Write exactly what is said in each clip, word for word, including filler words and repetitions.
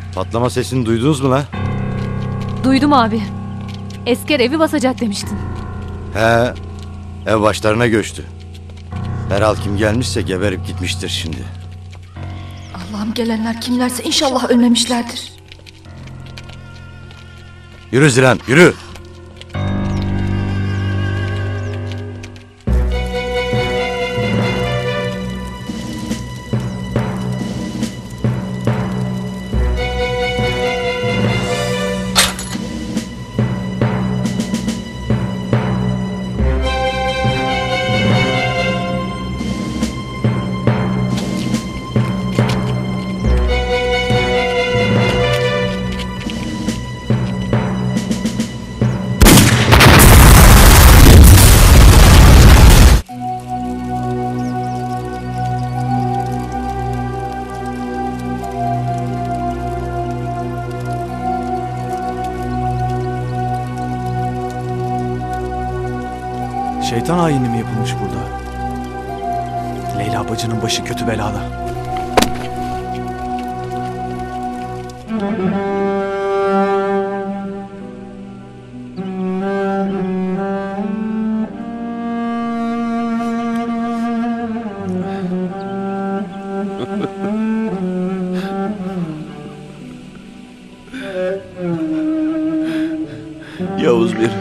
Patlama sesini duydunuz mu la? Duydum abi. Esker evi basacak demiştin. He, ev başlarına göçtü. Herhal kim gelmişse geberip gitmiştir şimdi. Allah'ım, gelenler kimlerse inşallah ölmemişlerdir. Yürü Zilan, yürü! Şeytan ayini mi yapılmış burada? Leyla bacının başı kötü belada. Yavuz bir.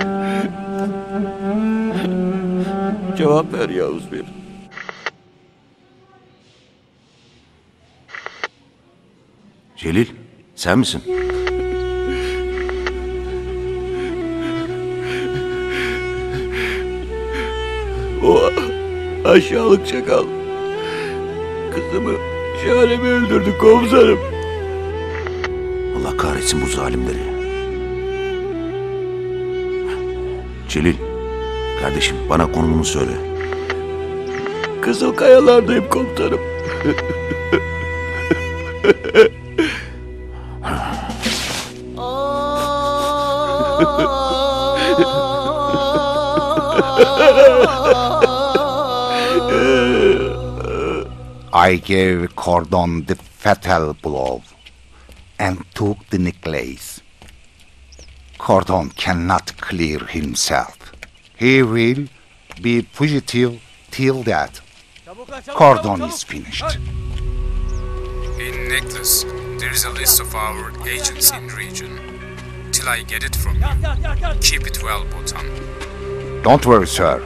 Cevap ver Yavuz bir. Celil, sen misin? O aşağılık çakal kızımı, Şahane'mi öldürdü komutanım. Allah kahretsin bu zalimleri. Celil, kardeşim bana konumunu söyle. Kızılkayalardayım komutanım. I gave Cordon the fatal blow and took the necklace. Cordon cannot clear himself. He will be fugitive till that. Cordon is finished. In necklace, there is a list of our agents in region. Till I get it from you, keep it well, Botan. Don't worry, sir.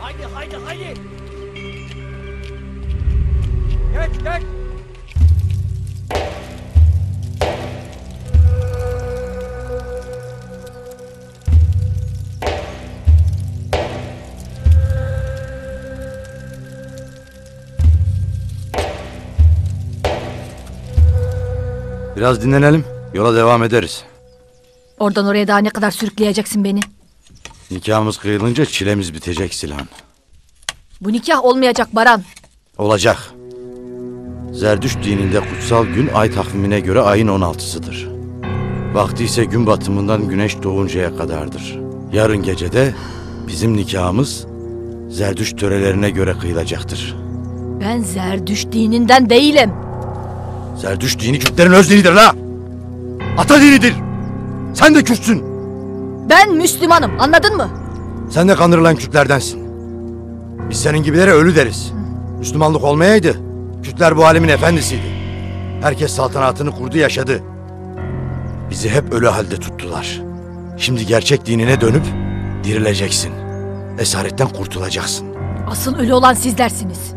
Biraz dinlenelim, yola devam ederiz. Oradan oraya daha ne kadar sürükleyeceksin beni? Nikahımız kıyılınca çilemiz bitecek Silahın. Bu nikah olmayacak Baran. Olacak. Zerdüşt dininde kutsal gün ay takvimine göre ayın on altısıdır. Vakti ise gün batımından güneş doğuncaya kadardır. Yarın gecede bizim nikahımız Zerdüşt törelerine göre kıyılacaktır. Ben Zerdüşt dininden değilim. Zerdüşt dini Kürtlerin öz dinidir la! Ata dinidir! Sen de Kürtsün! Ben Müslümanım, anladın mı? Sen de kandırılan Kürtlerdensin. Biz senin gibilere ölü deriz. Müslümanlık olmayaydı, Kürtler bu alemin efendisiydi. Herkes saltanatını kurdu, yaşadı. Bizi hep ölü halde tuttular. Şimdi gerçek dinine dönüp dirileceksin. Esaretten kurtulacaksın. Asıl ölü olan sizlersiniz.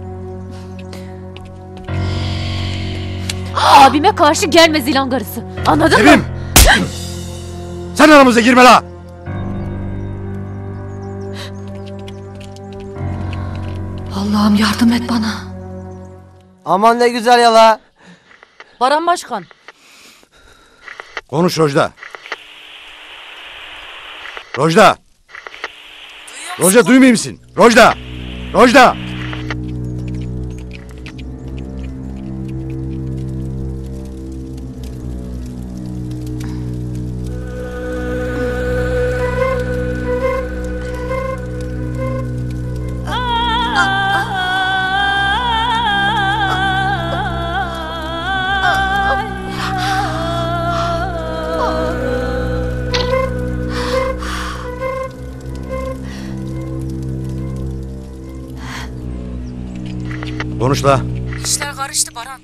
Abime karşı gelme Zilan karısı. Anladın Sevim! mı? Sen aramıza girme la! Allah'ım yardım et bana. Aman ne güzel yala. Baran Başkan. Konuş Rojda. Rojda! Rojda duymuyor musun? Rojda! Rojda! Konuş la. İşler karıştı Baran.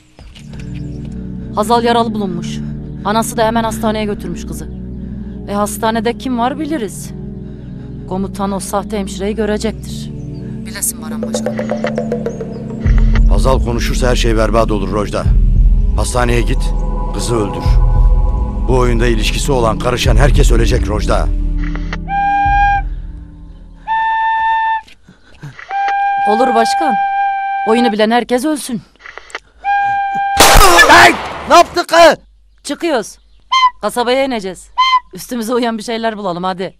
Hazal yaralı bulunmuş. Anası da hemen hastaneye götürmüş kızı. E hastanede kim var biliriz. Komutan o sahte hemşireyi görecektir. Bilesin Baran Başkan. Hazal konuşursa her şey berbat olur Rojda. Hastaneye git, kızı öldür. Bu oyunda ilişkisi olan, karışan herkes ölecek Rojda. Olur başkan. Oyunu bilen herkes ölsün. Hey! Ne yaptık kız? Çıkıyoruz. Kasabaya ineceğiz. Üstümüze uyan bir şeyler bulalım hadi.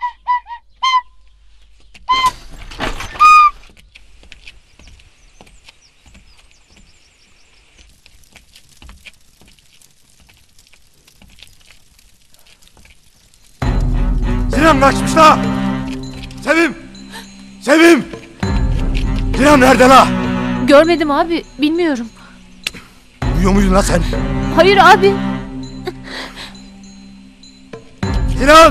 Sinan kaçmış la! Sevim! Sevim! Sinan nerede la? Görmedim abi, bilmiyorum. Uyuyor muydun la sen? Hayır abi. Sinan!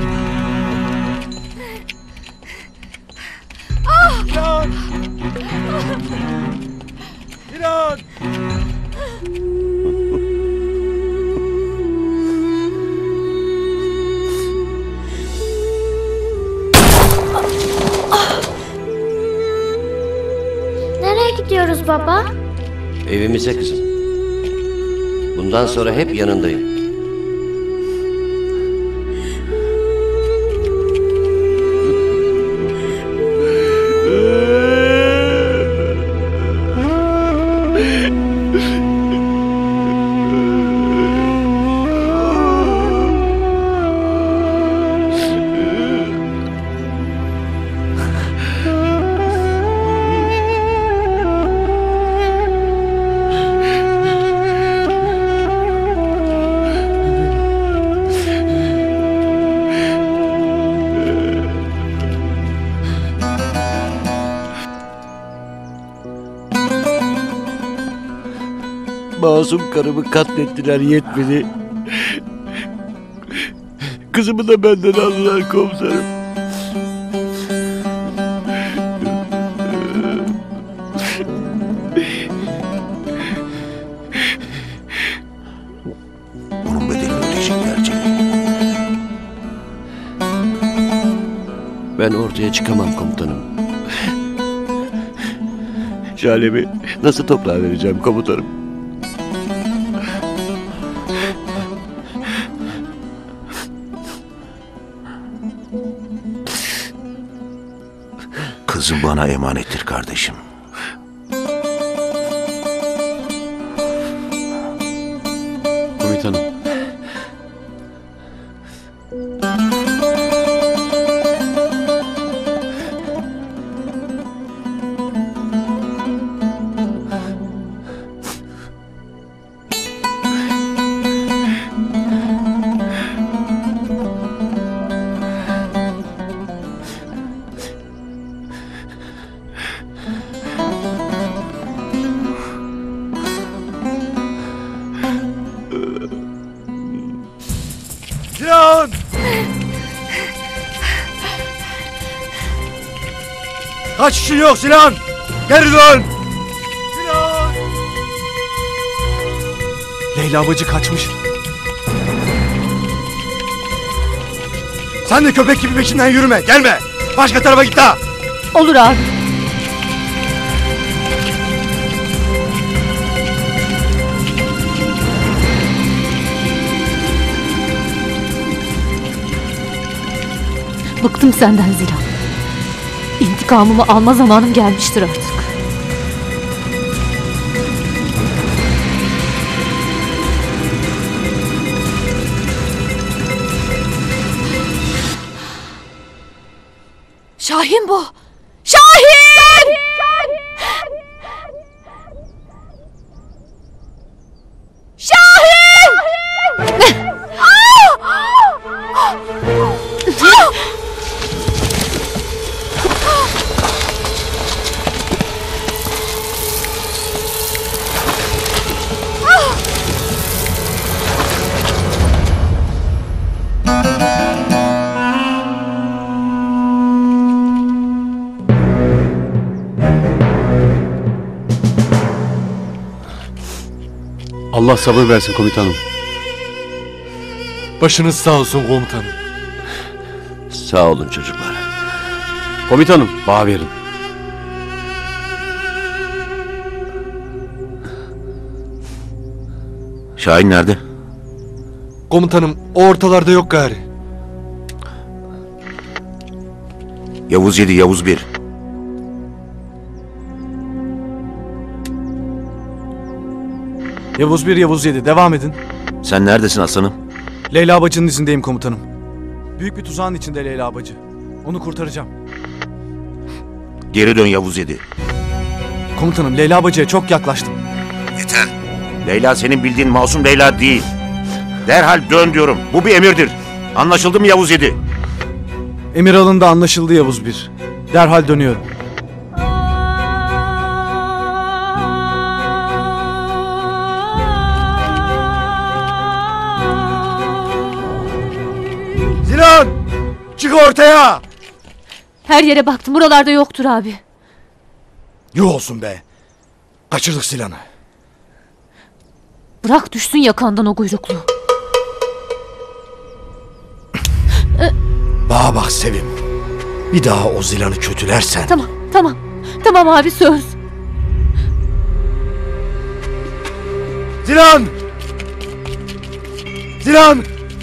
Sinan! Sinan! Nereye gidiyoruz baba? Evimize kızım. Bundan sonra hep yanındayım. Masum karımı katlettiler yetmedi. Kızımı da benden aldılar komutanım. Bunun bedelini ödeyecekler Celil. Ben ortaya çıkamam komutanım. Şalemi nasıl toprağa vereceğim komutanım? Kızım bana emanettir kardeşim. Komutanım. Sinan! Kaçışın yok Sinan! Geri dön! Sinan! Leyla bacı kaçmış. Sen de köpek gibi peşinden yürüme, gelme! Başka tarafa git daha! Olur abi. Bıktım senden Zilan. İntikamımı alma zamanım gelmiştir artık. Şahin bu. Şahin! Şahin! Allah sabır versin komutanım. Başınız sağ olsun komutanım. Sağ olun çocuklar. Komutanım, bağ verin. Şahin nerede? Komutanım o ortalarda yok gari. Yavuz yedi, Yavuz bir. Yavuz bir, Yavuz yedi. Devam edin. Sen neredesin aslanım? Leyla bacının izindeyim komutanım. Büyük bir tuzağın içinde Leyla bacı. Onu kurtaracağım. Geri dön Yavuz yedi. Komutanım Leyla bacıya çok yaklaştım. Yeter. Leyla senin bildiğin masum Leyla değil. Derhal dön diyorum. Bu bir emirdir. Anlaşıldı mı Yavuz yedi? Emir alındı, anlaşıldı Yavuz bir. Derhal dönüyorum. Zilan! Çık ortaya! Her yere baktım. Buralarda yoktur abi. Yuh olsun be. Kaçırdık Zilan'ı. Bırak düşsün yakandan o kuyruklu. Bana bak Sevim. Bir daha o Zilan'ı kötülersen... Tamam, tamam. Tamam abi, söz. Zilan! Zilan!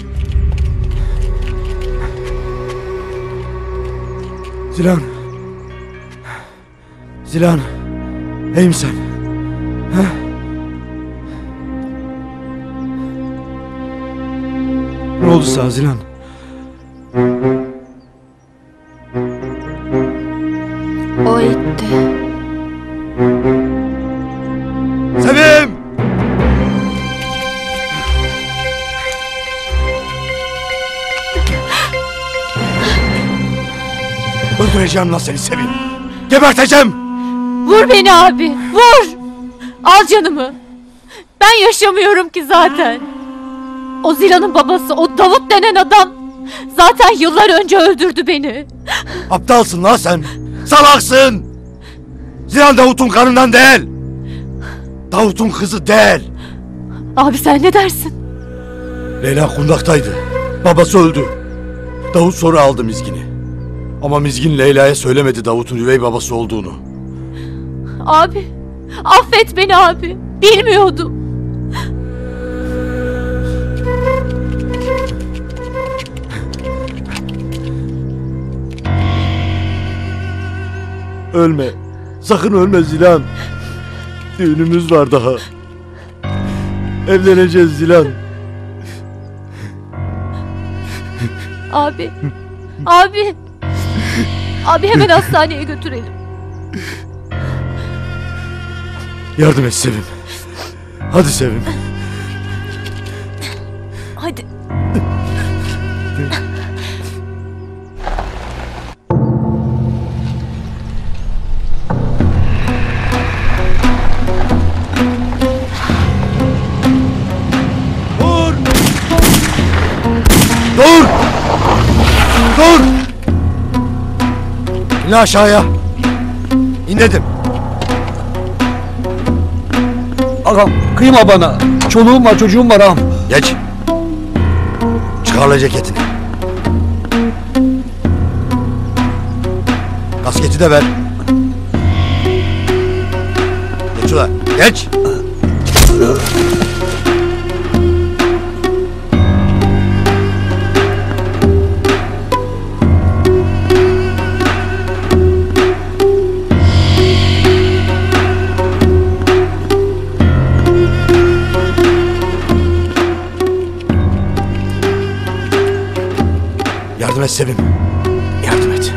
Zilan! Zilan! İyi misin? Ha? Ne oldu sana Zilan? O itti. Sevim! Öldüreceğim lan seni Sevim. Geberteceğim. Vur beni abi, vur! Al canımı. Ben yaşamıyorum ki zaten. O Zilan'ın babası, o Davut denen adam zaten yıllar önce öldürdü beni. Aptalsın lan sen. Salaksın. Zilan Davut'un kanından değil. Davut'un kızı değil. Abi sen ne dersin? Leyla kundaktaydı. Babası öldü. Davut sonra aldı Mizgin'i. Ama Mizgin Leyla'ya söylemedi Davut'un üvey babası olduğunu. Abi, affet beni abi. Bilmiyordum. Ölme. Sakın ölme Zilan. Düğünümüz var daha. Evleneceğiz Zilan. Abi, abi. Abi hemen hastaneye götürelim. Yardım et Sevim. Hadi Sevim. Hadi. Dur! Dur! Dur! İn aşağıya. İn dedim. Ağam kıyma bana. Çoluğum var çocuğum var ağam. Geç. Çıkar lan ceketini. Kasketi de ver. Geç ulan. Geç. Yardım et Sevim. Yardım et.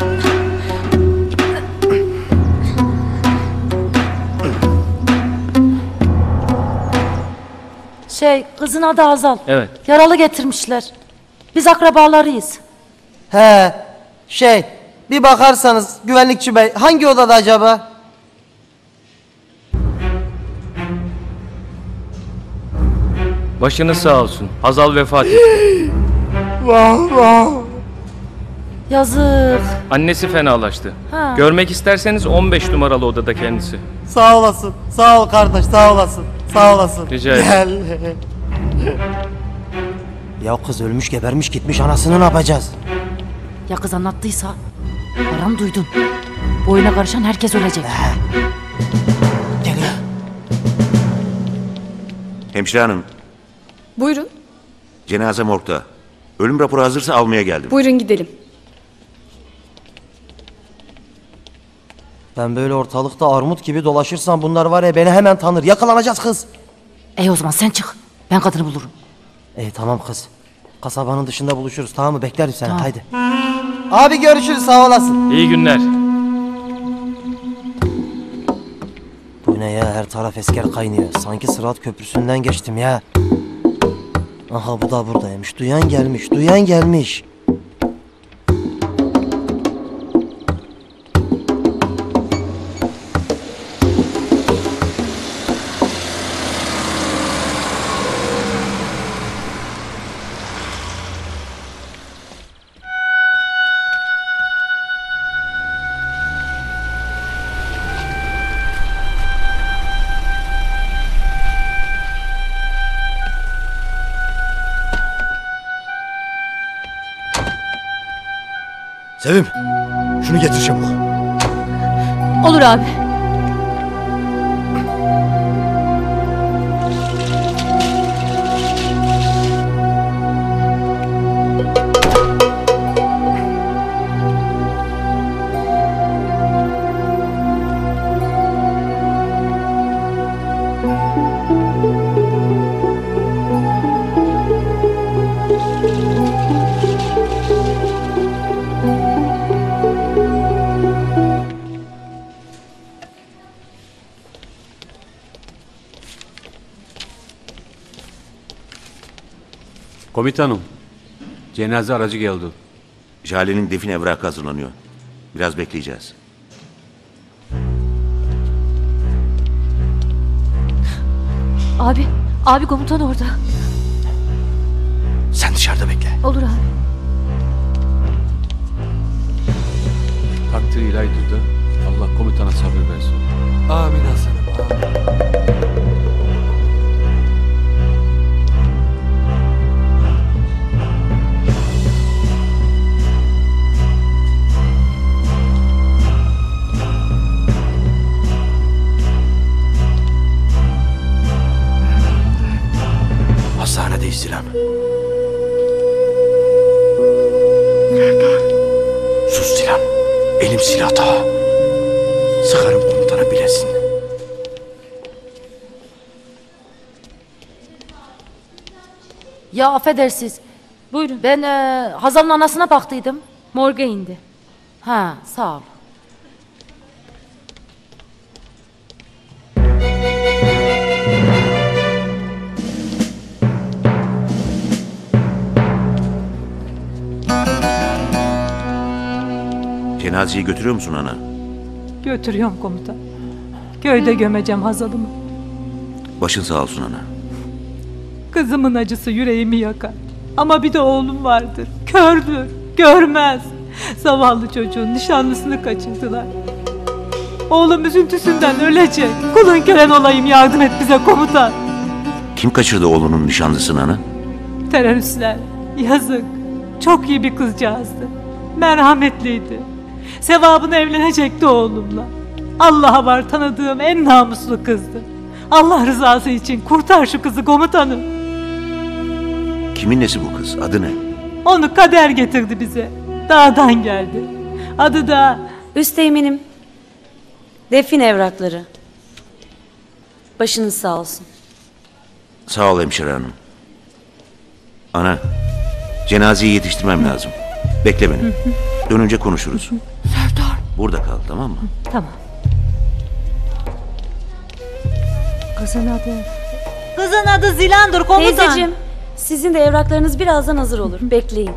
Şey, kızın adı Azal. Evet. Yaralı getirmişler. Biz akrabalarıyız. He, şey, bir bakarsanız güvenlikçi bey hangi odada acaba? Başınız sağ olsun. Hazal vefat etti. Vah vah. Yazık. Annesi fenalaştı. Ha. Görmek isterseniz on beş numaralı odada kendisi. Sağ olasın, sağ ol kardeş, sağ olasın. Sağ olasın. Rica ederim. Gel. Ya kız ölmüş gebermiş gitmiş, anasını ne yapacağız? Ya kız anlattıysa? Baran duydun. Bu oyuna karışan herkes ölecek. Geliyor. Hemşire hanım, Buyurun. cenaze morgda. Ölüm raporu hazırsa almaya geldim. Buyurun gidelim. Ben böyle ortalıkta armut gibi dolaşırsam bunlar var ya beni hemen tanır. Yakalanacağız kız. E o zaman sen çık. Ben kadını bulurum. İyi tamam kız. Kasabanın dışında buluşuruz, tamam mı? Beklerim seni. Tamam. Haydi. Abi görüşürüz, sağ olasın. İyi günler. Bu ne ya, her taraf esker kaynıyor. Sanki Sırat Köprüsü'nden geçtim ya. Aha bu da buradaymış. Duyan gelmiş, duyan gelmiş. Sevim, şunu getir çabuk. Olur abi. Komutanım, cenaze aracı geldi. Jale'nin defin evrakı hazırlanıyor. Biraz bekleyeceğiz. Abi, abi komutan orada. Sen dışarıda bekle. Olur abi. Takdir ilahidir de Allah komutana sabır versin. Amin Hasan'ım, amin. Hastanedeyiz Zilan. Sus Zilan. Elim silahta. Sıkarım komutana bilesin. Ya affedersiniz. Buyurun. Ben e, Hazal'ın anasına baktıydım. Morga indi. Ha sağ ol. Cenazeyi götürüyor musun ana? Götürüyorum komutan. Köyde gömeceğim Hazal'ımı. Başın sağ olsun ana. Kızımın acısı yüreğimi yakar. Ama bir de oğlum vardır. Kördür, görmez. Zavallı çocuğun nişanlısını kaçırdılar. Oğlum üzüntüsünden ölecek. Kulun kölen olayım, yardım et bize komutan. Kim kaçırdı oğlunun nişanlısını ana? Teröristler. Yazık. Çok iyi bir kızcağızdı. Merhametliydi. Sevabını evlenecekti oğlumla. Allah'a var tanıdığım en namuslu kızdı. Allah rızası için kurtar şu kızı komutanım. Kimin nesi bu kız? Adı ne? Onu kader getirdi bize. Dağdan geldi. Adı da... Üsteğmenim. Defin evrakları. Başınız sağ olsun. Sağ ol hemşire hanım. Ana, cenazeyi yetiştirmem lazım. Bekle beni. Dönünce konuşuruz. Serdar. Burada kal, tamam mı? Tamam. Kızın adı. Kızın adı Zilan'dır komutan. Teyzeciğim, sizin de evraklarınız birazdan hazır olur. Bekleyin.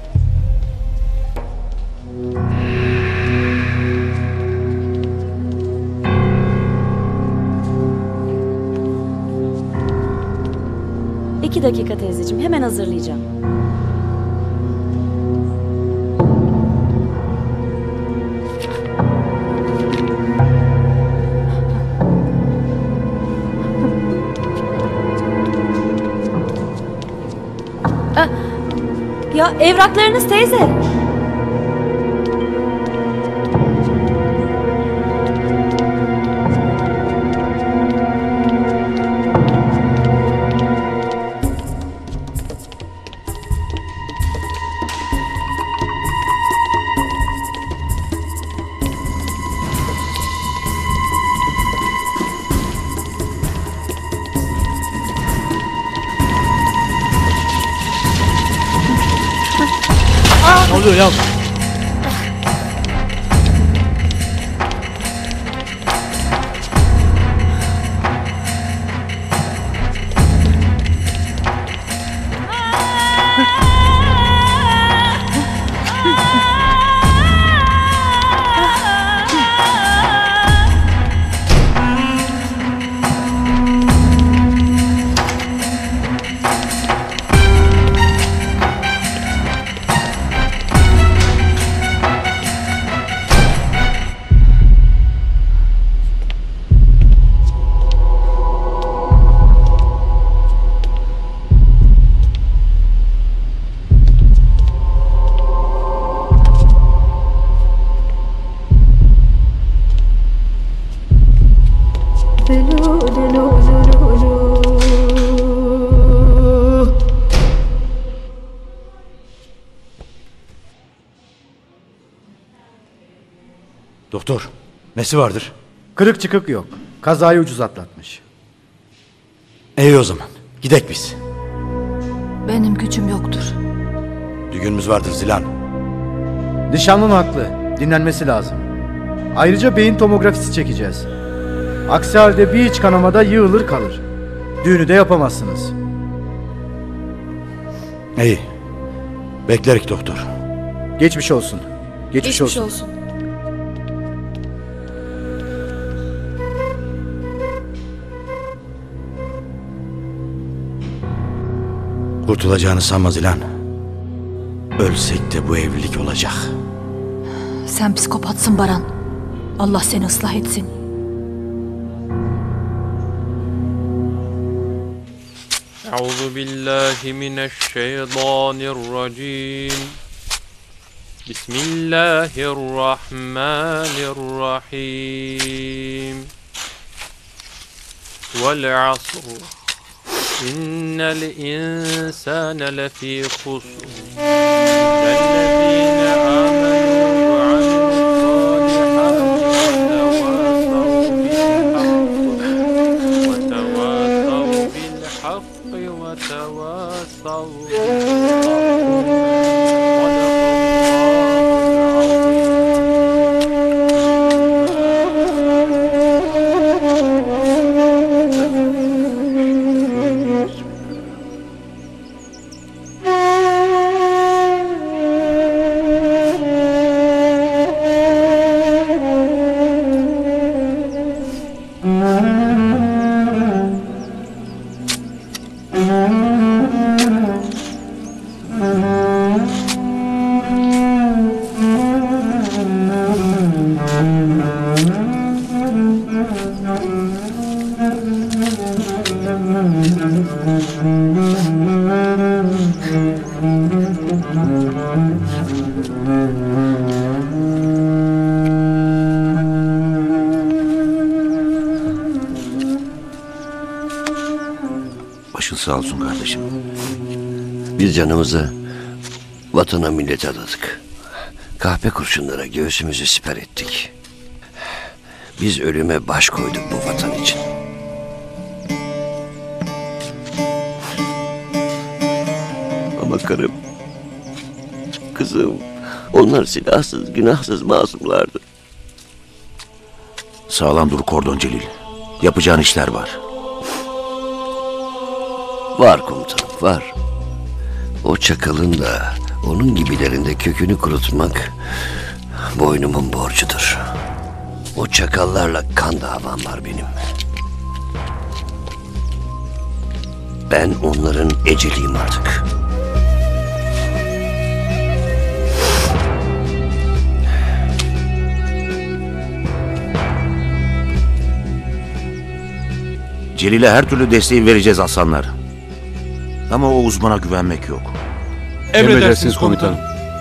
İki dakika teyzeciğim, hemen hazırlayacağım. Ya evraklarınız teyze. Ne oluyor ya? Doktor, nesi vardır? Kırık çıkık yok. Kazayı ucuz atlatmış. İyi o zaman. Gidek biz. Benim gücüm yoktur. Düğünümüz vardır Zilan. Nişanlın haklı. Dinlenmesi lazım. Ayrıca beyin tomografisi çekeceğiz. Aksi halde bir iç kanamada yığılır kalır. Düğünü de yapamazsınız. İyi. Beklerik doktor. Geçmiş olsun. Geçmiş, Geçmiş olsun. olsun. Kurtulacağını sanma Zilan. Ölsek de bu evlilik olacak. Sen psikopatsın Baran. Allah seni ıslah etsin. Euzu billahi mineşşeytanirracim. Bismillahirrahmanirrahim. Vel asr. İnnel insane lefî husr. İllellezîne âmenû ve amilussâlihâti ve tevâsav bil hakkı ve tevâsav Başın sağ olsun kardeşim. Biz canımızı vatana millete adadık. Kahpe kurşunlara göğsümüzü siper ettik. Biz ölüme baş koyduk bu vatan için. Ama karım, kızım, onlar silahsız, günahsız masumlardı. Sağlam dur Kordon Celil. Yapacağın işler var. Var komutanım, var. O çakalın da onun gibilerinde kökünü kurutmak boynumun borcudur. O çakallarla kan davam var benim. Ben onların eceliyim artık. Celil'e her türlü desteği vereceğiz aslanlar. Ama o uzmana güvenmek yok. Emredersiniz komutanım.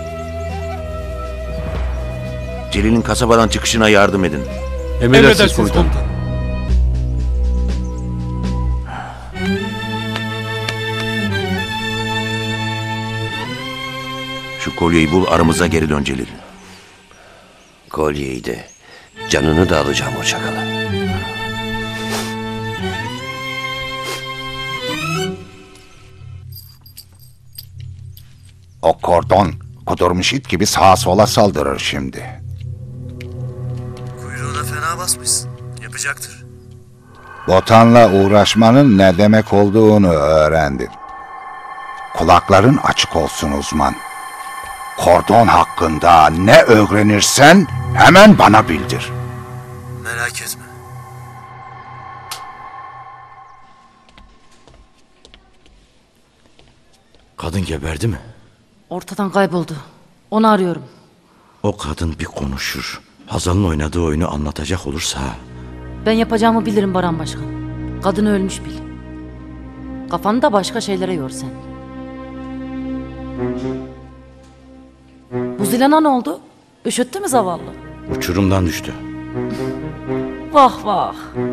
Celil'in kasabadan çıkışına yardım edin. Emredersiniz komutanım. Şu kolyeyi bul, aramıza geri dön Celil. Kolyeyi de, canını da alacağım o çakala. O kordon kudurmuş it gibi sağa sola saldırır şimdi. Kuyruğuna fena basmışsın. Yapacaktır. Botanla uğraşmanın ne demek olduğunu öğrendim. Kulakların açık olsun uzman. Kordon hakkında ne öğrenirsen hemen bana bildir. Merak etme. Kadın geberdi mi? Ortadan kayboldu. Onu arıyorum. O kadın bir konuşur. Hazal'ın oynadığı oyunu anlatacak olursa... Ben yapacağımı bilirim Baran Başkan. Kadın ölmüş bil. Kafanı da başka şeylere yor sen. Bu Zilan'a ne oldu? Üşüttü mü zavallı? Uçurumdan düştü. Vah vah.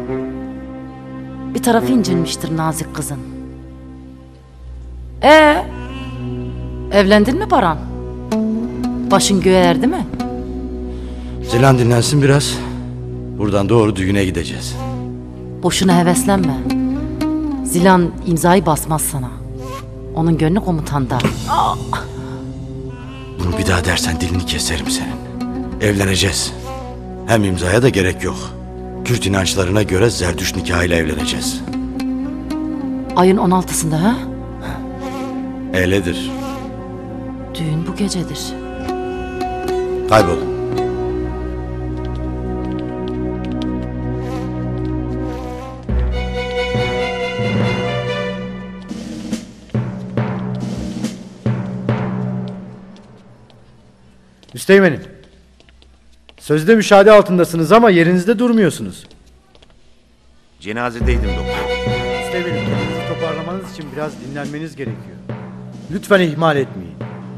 Bir tarafı incinmiştir nazik kızın. Ee, evlendin mi Baran? Başın göğe erdi mi? Zilan dinlensin biraz. Buradan doğru düğüne gideceğiz. Boşuna heveslenme. Zilan imzayı basmaz sana. Onun gönlü komutanda. Bunu bir daha dersen dilini keserim senin. Evleneceğiz. Hem imzaya da gerek yok. Kürt inançlarına göre Zerdüş nikahıyla evleneceğiz. Ayın on altısında ha? Öyledir. Düğün bu gecedir. Kaybol. Üsteğmenim. Sözde müşahede altındasınız ama yerinizde durmuyorsunuz. Cenazedeydim doktor. Üsteğmenim, kendinizi toparlamanız için biraz dinlenmeniz gerekiyor. Lütfen ihmal etmeyin.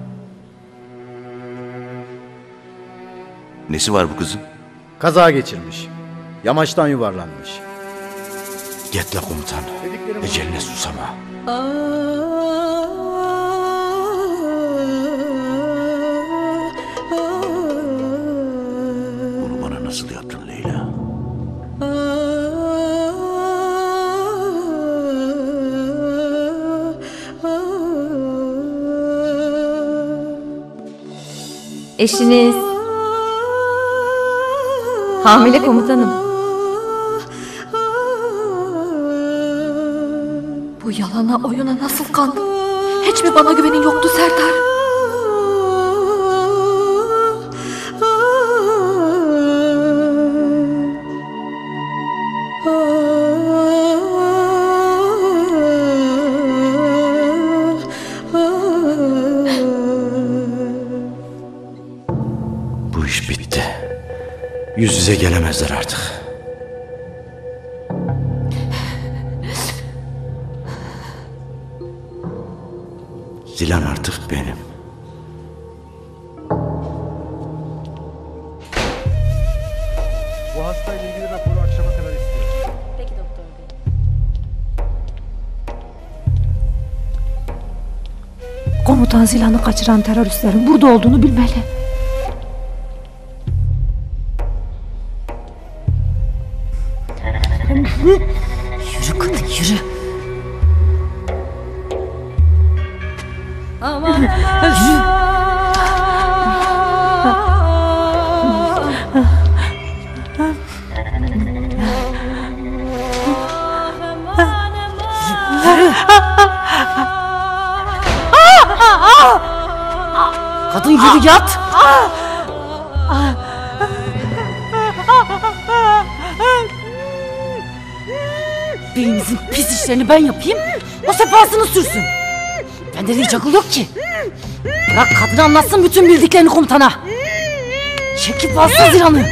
Nesi var bu kızın? Kaza geçirmiş. Yamaçtan yuvarlanmış. Yetle komutan. Eceline susama. Bunu bana nasıl yaptın Leyla? Eşiniz hamile komutanım. Bu yalana oyuna nasıl kandım? Hiç mi bana güvenin yoktu Serdar? Bu iş bitti. Yüz yüze gelemezler artık. Zilan artık benim. Bu hastayla ilgili raporu akşama kadar istiyorum. Peki doktor bey. Komutan Zilan'ı kaçıran teröristlerin burada olduğunu bilmeli. Yürü kadın yürü. Aman Yürü. Kadın yürü yat. Beyimizin pis işlerini ben yapayım, o sefasını sürsün. Bende de hiç akıl yok ki. Bırak kadın anlatsın bütün bildiklerini komutana. Çekip alsın Zilan'ı.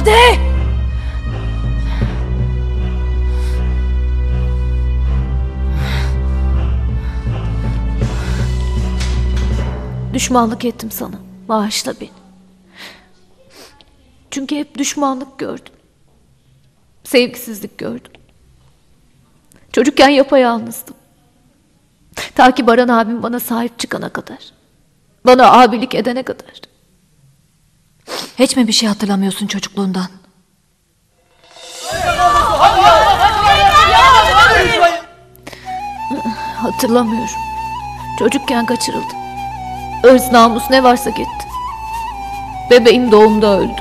Hadi! Düşmanlık ettim sana. Bağışla beni. Çünkü hep düşmanlık gördüm. Sevgisizlik gördüm. Çocukken yapayalnızdım. Ta ki Baran abim bana sahip çıkana kadar. Bana abilik edene kadar. Hiç mi bir şey hatırlamıyorsun çocukluğundan? Hatırlamıyorum. Çocukken kaçırıldım. Irz namus ne varsa gitti. Bebeğim doğumda öldü.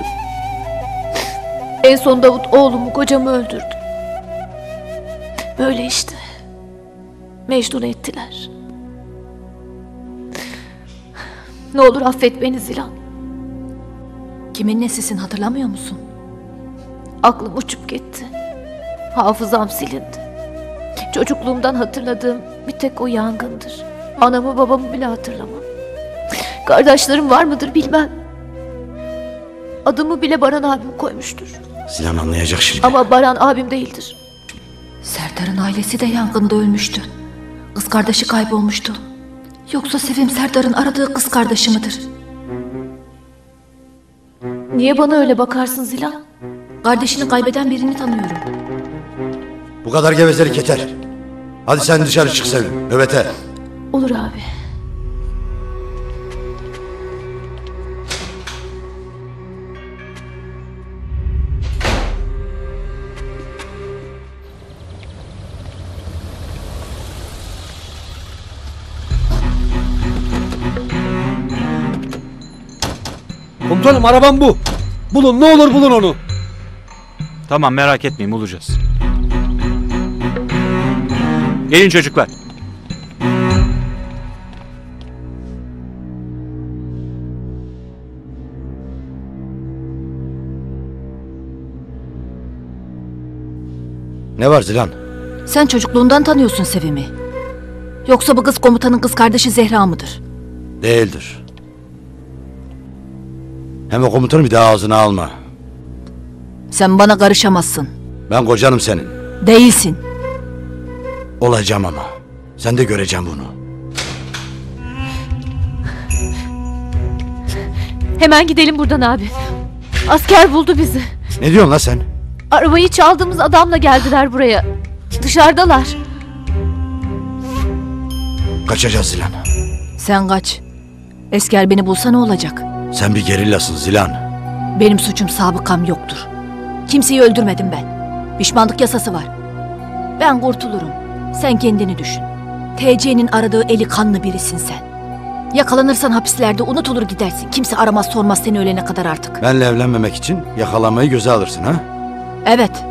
En son Davut oğlumu, kocamı öldürdü. Böyle işte. Mecnun ettiler. Ne olur affet beni Zilan. Kimin nesisin hatırlamıyor musun? Aklım uçup gitti. Hafızam silindi. Çocukluğumdan hatırladığım bir tek o yangındır. Anamı babamı bile hatırlamam. Kardeşlerim var mıdır bilmem. Adımı bile Baran abim koymuştur. Zilan anlayacak şimdi. Ama Baran abim değildir. Serdar'ın ailesi de yangında ölmüştü. Kız kardeşi kaybolmuştu. Yoksa Sevim Serdar'ın aradığı kız kardeşi midir? Niye bana öyle bakarsın Zilan? Kardeşini kaybeden birini tanıyorum. Bu kadar gevezelik yeter. Hadi sen dışarı çık Sevim. Nöbete. Olur abi. Komutanım arabam bu. Bulun ne olur bulun onu. Tamam merak etmeyin bulacağız. Gelin çocuklar. Ne var Zilan? Sen çocukluğundan tanıyorsun Sevim'i. Yoksa bu kız komutanın kız kardeşi Zehra mıdır? Değildir. Hem o komutanı bir daha ağzına alma. Sen bana karışamazsın. Ben kocanım senin. Değilsin. Olacağım ama. Sen de göreceğim bunu. Hemen gidelim buradan abi. Asker buldu bizi. Ne diyorsun lan sen? Arabayı çaldığımız adamla geldiler buraya. Dışarıdalar. Kaçacağız Zilan. Sen kaç. Esker beni bulsa ne olacak? Sen bir gerillasın Zilan. Benim suçum sabıkam yoktur. Kimseyi öldürmedim ben. Pişmanlık yasası var. Ben kurtulurum. Sen kendini düşün. T C'nin aradığı eli kanlı birisin sen. Yakalanırsan hapislerde unutulur gidersin. Kimse aramaz sormaz seni ölene kadar artık. Benle evlenmemek için yakalanmayı göze alırsın ha? Evet.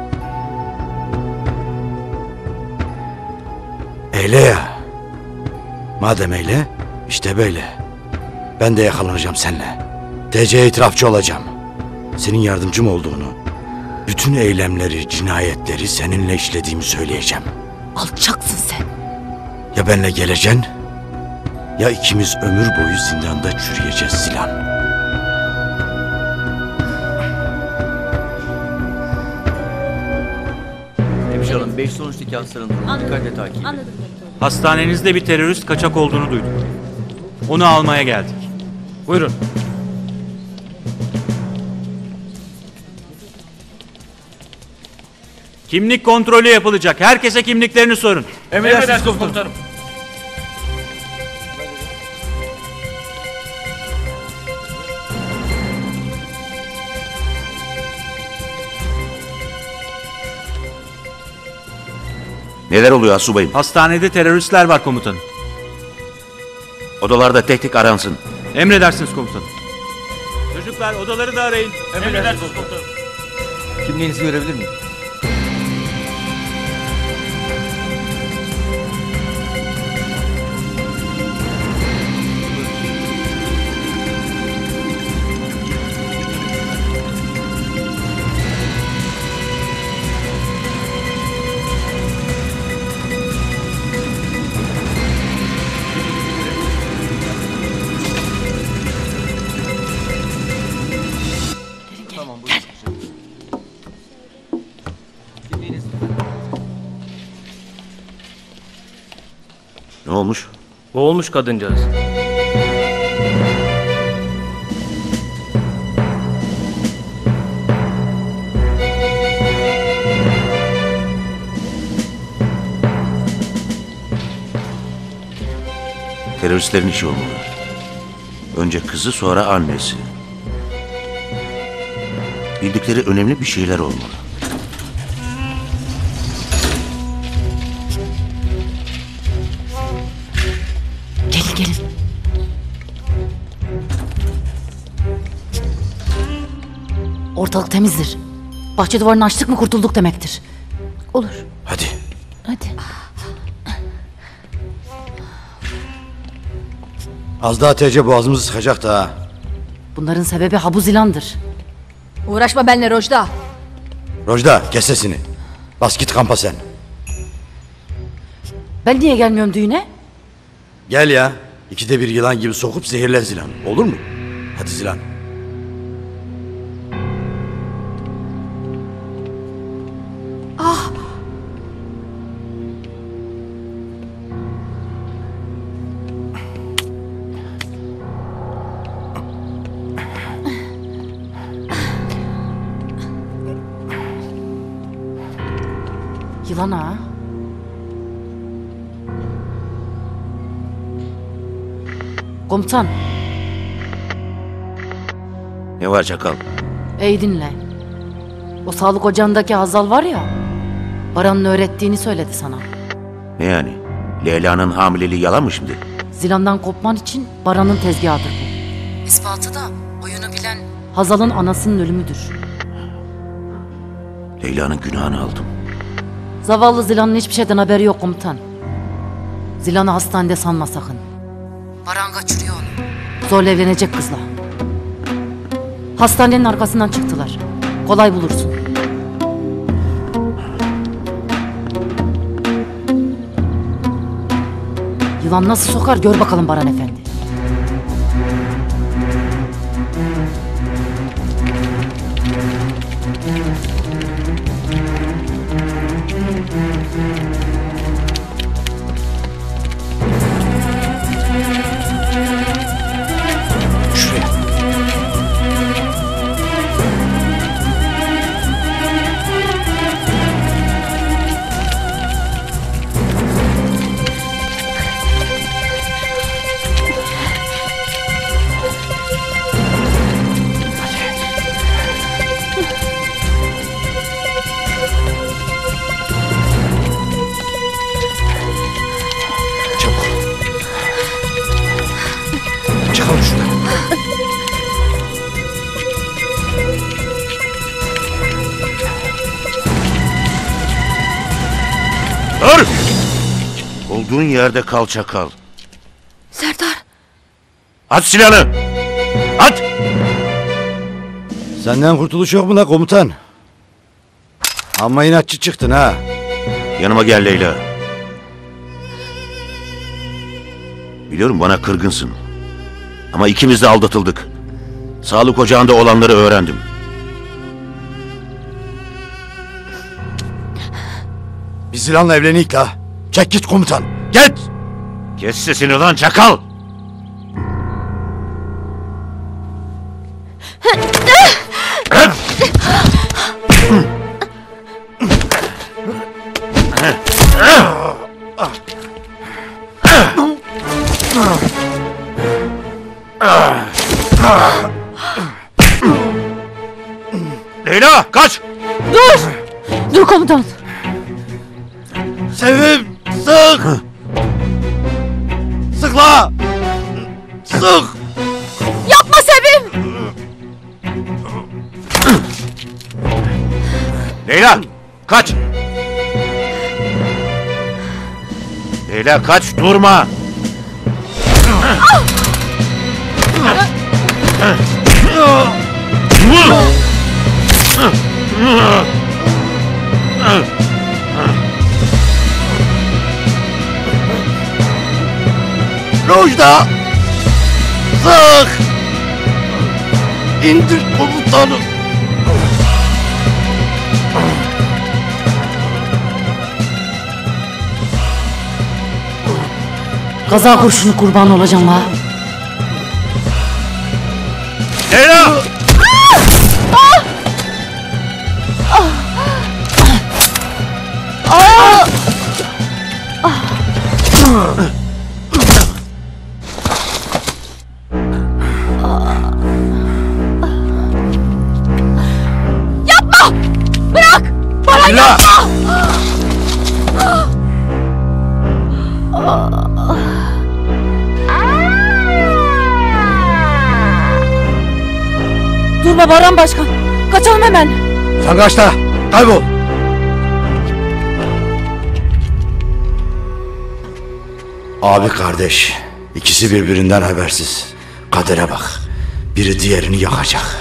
Eyle ya. Madem eyle, işte böyle. Ben de yakalanacağım seninle. T C'ye itirafçı olacağım. Senin yardımcım olduğunu, bütün eylemleri, cinayetleri seninle işlediğimi söyleyeceğim. Alçaksın sen. Ya benle geleceksin, ya ikimiz ömür boyu zindanda çürüyeceğiz Zilan. Hemşire beş sonuç iki hastanın durumu. Dikkatle takip. Anladım. Hastanenizde bir terörist kaçak olduğunu duyduk. Onu almaya geldik. Buyurun. Kimlik kontrolü yapılacak. Herkese kimliklerini sorun. Emredersiniz komutanım. Neler oluyor asubayım? Hastanede teröristler var komutanım. Odalarda tek tek aransın. Emredersiniz komutanım. Çocuklar odaları da arayın. Emredersiniz komutanım. Kimliğinizi görebilir miyim? Ne olmuş? Boğulmuş kadıncağız. Teröristlerin işi olmalı. Önce kızı, sonra annesi. Bildikleri önemli bir şeyler olmalı. Gelin gelin. Ortalık temizdir. Bahçe duvarını açtık mı kurtulduk demektir. Olur. Hadi. Hadi. Az daha T C boğazımızı sıkacaktı ha. Bunların sebebi Habu Zilan'dır. Uğraşma benimle Rojda. Rojda kes sesini. Bas git kampa sen. Ben niye gelmiyorum düğüne? Gel ya. İkide bir yılan gibi sokup zehirlen Zilan. Olur mu? Hadi Zilan. Ah. Yılan ha. Komutan, Ne var çakal? iyi dinle. O sağlık ocağındaki Hazal var ya, Baran'ın öğrettiğini söyledi sana. Ne yani? Leyla'nın hamileliği yalan mı şimdi? Zilan'dan kopman için Baran'ın tezgahıdır bu. İspatı da oyunu bilen Hazal'ın anasının ölümüdür. Leyla'nın günahını aldım. Zavallı Zilan'ın hiçbir şeyden haberi yok komutan. Zilan'ı hastanede sanma sakın. Baran kaçırıyor onu. Zorla evlenecek kızla. Hastanenin arkasından çıktılar. Kolay bulursun. Yılan nasıl sokar gör bakalım Baran Efendi. Çıkalım şuradan. Dur! Olduğun yerde kal çakal. Serdar. At silahını! At! Senden kurtuluş yok mu la komutan? Amma inatçı çıktın ha. Yanıma gel Leyla. Biliyorum bana kırgınsın. Ama ikimiz de aldatıldık. Sağlık ocağında olanları öğrendim. Biz Zilan'la evleniyik la. Çek git komutan. Git! Kes sesini lan çakal! Leyla kaç! Dur! Dur komutan. Sevim sık! Sık la! Sık! Yapma Sevim! Leyla kaç! Leyla kaç durma! Rojda! Sık! İndir komutanım! Kaza kurşunu kurban olacağım la. Leyla! Yapma! Bırak! Bana yapma! Durma Baran Başkan. Kaçalım hemen. Sen kaç da kaybol. Abi kardeş, ikisi birbirinden habersiz. Kadere bak, biri diğerini yakacak.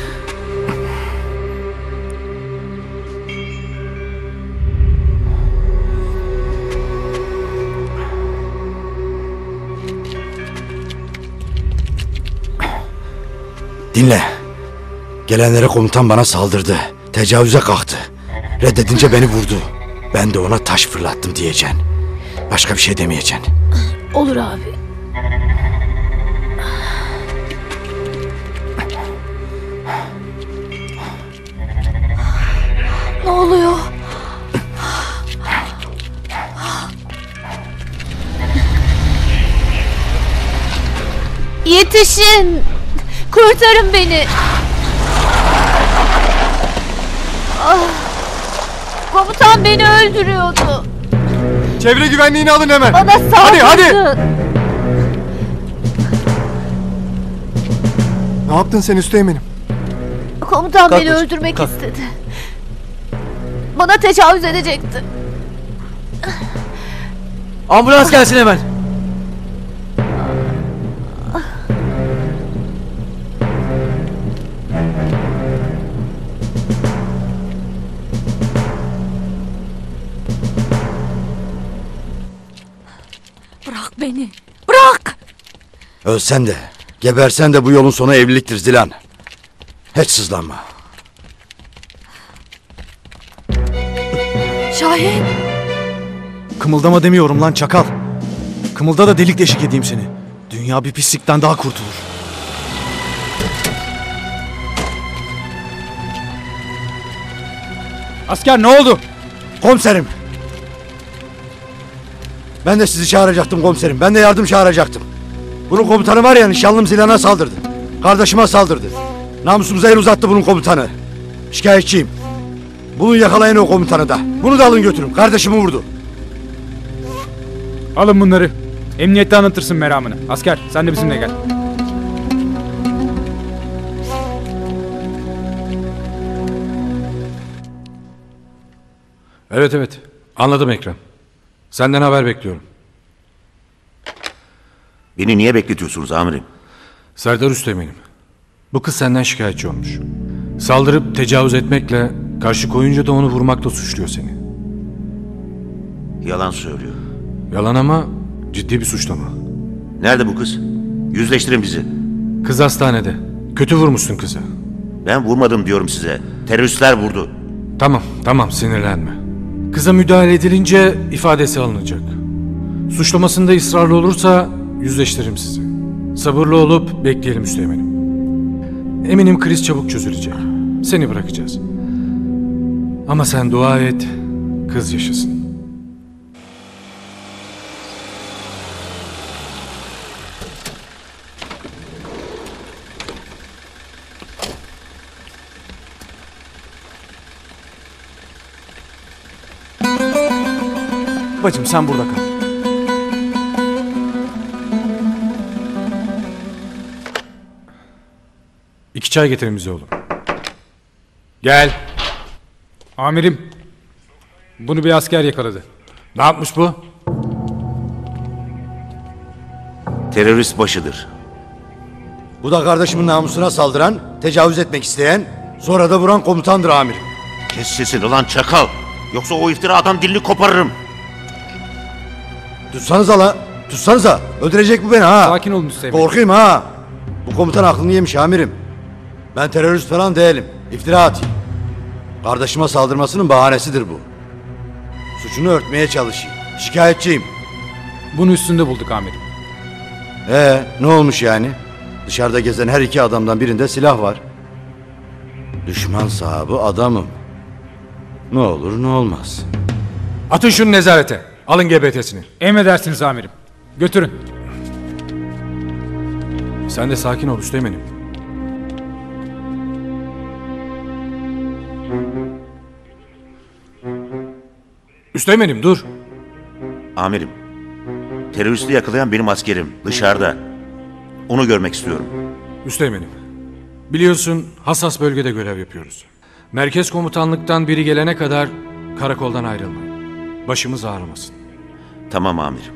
Dinle. Gelenlere komutan bana saldırdı. Tecavüze kalktı. Reddedince beni vurdu. Ben de ona taş fırlattım diyeceksin. Başka bir şey demeyeceksin. Olur abi. Ne oluyor? Yetişin! Kurtarın beni! Ah, komutan beni öldürüyordu. Çevre güvenliğini alın hemen. Bana saldırdı. Hadi hadi. Ne yaptın sen Üsteğmen'im? Komutan Kalk beni bakayım, öldürmek kalk. istedi. Bana tecavüz edecekti. Ambulans gelsin hemen. Bırak beni. Bırak. Ölsen de, gebersen de bu yolun sonu evliliktir Zilan. Hiç sızlanma. Şahin. Kımıldama demiyorum lan çakal. Kımılda da delik deşik edeyim seni. Dünya bir pislikten daha kurtulur. Asker ne oldu? Komiserim. Ben de sizi çağıracaktım komiserim. Ben de yardım çağıracaktım. Bunun komutanı var ya, nişanlım Zilan'a saldırdı. Kardeşime saldırdı. Namusumuza el uzattı bunun komutanı. Şikayetçiyim. Bulun, yakalayın o komutanı da. Bunu da alın götürün. Kardeşimi vurdu. Alın bunları. Emniyette anlatırsın meramını. Asker sen de bizimle gel. Evet evet. Anladım Ekrem. Senden haber bekliyorum. Beni niye bekletiyorsunuz amirim? Serdar Üsteğmen'im. Bu kız senden şikayetçi olmuş. Saldırıp tecavüz etmekle, karşı koyunca da onu vurmakla suçluyor seni. Yalan söylüyor. Yalan ama ciddi bir suçlama. Nerede bu kız? Yüzleştirin bizi. Kız hastanede. Kötü vurmuşsun kızı. Ben vurmadım diyorum size. Teröristler vurdu. Tamam, tamam sinirlenme. Kıza müdahale edilince ifadesi alınacak. Suçlamasında ısrarlı olursa yüzleştiririm sizi. Sabırlı olup bekleyelim Üsteğmen'im. Eminim kriz çabuk çözülecek. Seni bırakacağız. Ama sen dua et, kız yaşasın. Bacım sen burada kal. İki çay getirin bize oğlum. Gel. Amirim. Bunu bir asker yakaladı. Ne yapmış bu? Terörist başıdır. Bu da kardeşimin namusuna saldıran, tecavüz etmek isteyen, sonra da vuran komutandır amirim. Kes sesini lan çakal. Yoksa o iftira atan dilini koparırım. Tutsanıza la. Tutsanıza. Öldürecek bu beni ha. Sakin olun Üsteğmen. Korkayım ha. Bu komutan aklını yemiş amirim. Ben terörist falan değilim. İftira atayım. Kardeşime saldırmasının bahanesidir bu. Suçunu örtmeye çalışayım. Şikayetçiyim. Bunu üstünde bulduk amirim. Ee, ne olmuş yani? Dışarıda gezen her iki adamdan birinde silah var. Düşman sahibi adamım. Ne olur ne olmaz. Atın şunu nezarete. Alın G B T'sini. Emredersiniz amirim. Götürün. Sen de sakin ol Üsteğmen'im. Üsteğmen'im dur. Amirim. Teröristi yakalayan benim askerim. Dışarıda. Onu görmek istiyorum. Üsteğmen'im. Biliyorsun hassas bölgede görev yapıyoruz. Merkez komutanlıktan biri gelene kadar karakoldan ayrılmayın. Başımız ağrımasın. Tamam amirim.